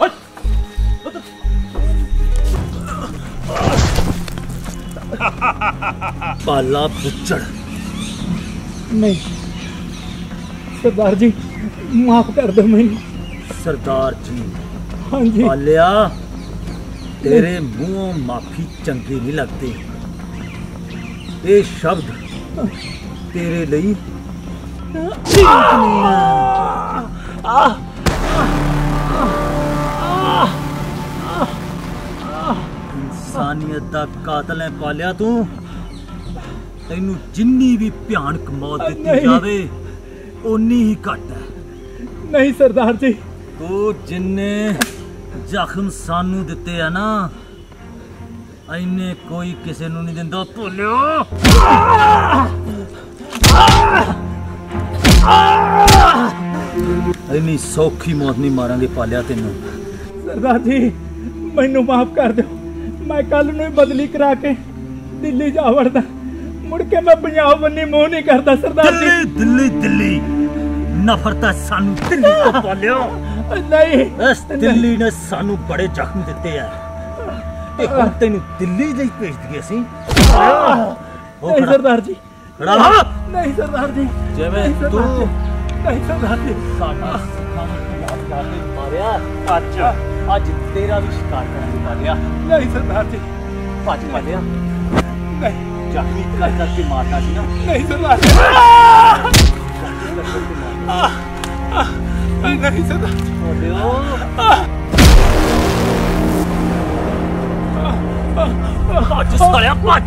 पाला बुच्चड़ नहीं सरदार जी माफ कर दो मैंने। सरदार जी हाँ जी पालिया तेरे मुंह माफी चंगी नहीं लगती। ये शब्द तेरे लिए ठीक नहीं है। इंसानियत दा कातल है पालिया तू। तेनू जिन्नी भी भयानक मौत दी जावे उन्नी ही घट है। नहीं सरदार जी तू जिन्ने जख्म सानू दिते है ना इन्ने कोई किसी नू नहीं दिंदा भुल्लियो। इन्नी सौखी मौत नहीं मारांगे पालिया तेनू। सरदार जी मैनू माफ कर दो। मैं कल नू बदली करा के दिल्ली जा वड़दा मुड़ के मैं पंजाब बन्नी मुंह नहीं करता सरदार जी। दिल्ली दिल्ली नफरत सानू दिल्ली तो पालियो। नहीं इस दिल्ली ने सानू बड़े जख्म दिते हैं ते हुण तैनू दिल्ली ਲਈ ਭੇਜ ਦਈਏ ਅਸੀਂ। नहीं सरदार जी खड़ा नहीं सरदार जी जिवें तू नहीं सरदार जी साडा सिखावन तो याद करके मारिया ਅੱਜ ਅੱਜ ਤੇਰਾ ਵੀ ਸ਼ਿਕਾਰ ਕਰਾਂਗੇ ਪਾਲਿਆ। नहीं सरदार जी ਭੱਜ ਪਾਲਿਆ नहीं ਜ਼ਖਮੀ ਕਰ ਕਰਕੇ ਮਾਰਨਾ ਸੀ ਨਾ। नहीं सरदार जी नहीं सरदार भज सालिया भज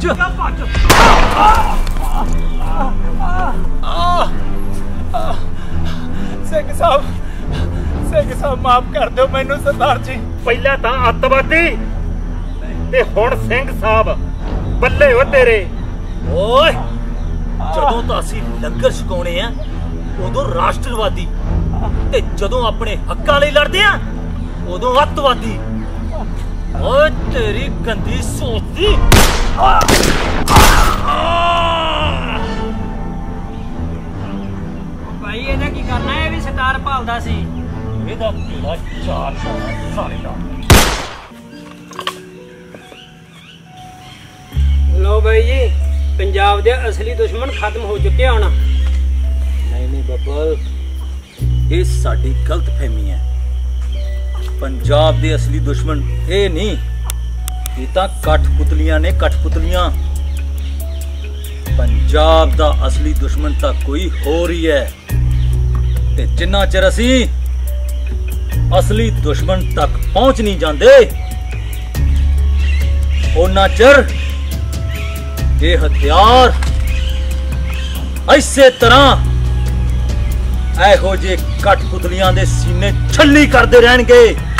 सिंह साहब सिंह साहब माफ कर दो मैनू सरदार जी। ਪਹਿਲਾਂ ਤਾਂ ਅੱਤਵਾਦੀ ਤੇ ਹੁਣ ਸਿੰਘ ਸਾਹਿਬ ਬੱਲੇ ਹੋ ਤੇਰੇ। ਓਏ ਜਦੋਂ ਤਾਂ ਅਸੀਂ ਲੰਗਰ ਛਕਾਉਣੇ ਆ ਉਦੋਂ ਰਾਸ਼ਟਰਵਾਦੀ ਤੇ ਜਦੋਂ ਆਪਣੇ ਹੱਕਾਂ ਲਈ ਲੜਦੇ ਆ ਉਦੋਂ ਅੱਤਵਾਦੀ। ਓਏ ਤੇਰੀ ਗੰਦੀ ਸੋਚ ਦੀ। ਭਾਈ ਇਹਦਾ ਕੀ ਕਰਨਾ ਹੈ? ਇਹ ਵੀ ਸਟਾਰ ਭਾਲਦਾ ਸੀ। ਇਹਦਾ ਕਿਹੜਾ ਚਾਰ ਪਾਉਣਾ ਸਾਲੇ ਦਾ। ਲੋ ਭਾਈ ਜੀ ਪੰਜਾਬ ਦੇ ਅਸਲੀ ਦੁਸ਼ਮਣ ਖਤਮ ਹੋ ਚੁੱਕੇ ਹਨ। ਨਹੀਂ ਨਹੀਂ ਬੱਬਲ ਇਹ ਸਾਡੀ ਗਲਤ ਫਹਿਮੀ ਹੈ। ਪੰਜਾਬ ਦੇ ਅਸਲੀ ਦੁਸ਼ਮਣ ਇਹ ਨਹੀਂ ਇਹ ਤਾਂ ਕਠਪੁਤਲੀਆਂ ਨੇ ਕਠਪੁਤਲੀਆਂ। ਪੰਜਾਬ ਦਾ ਅਸਲੀ ਦੁਸ਼ਮਣ ਤਾਂ ਕੋਈ ਹੋਰ ਹੀ ਹੈ ਤੇ ਜਿੰਨਾ ਚਿਰ ਅਸੀਂ ਅਸਲੀ ਦੁਸ਼ਮਣ ਤੱਕ ਪਹੁੰਚ ਨਹੀਂ ਜਾਂਦੇ ਉਹਨਾਂ ਚਿਰ ਇਹ ਹਥਿਆਰ ਇਸੇ ਤਰ੍ਹਾਂ ਇਹੋ ਜਿਹੇ ਕਠਪੁਤਲੀਆਂ ਦੇ ਸੀਨੇ ਛੱਲੀ ਕਰਦੇ ਰਹਿਣਗੇ।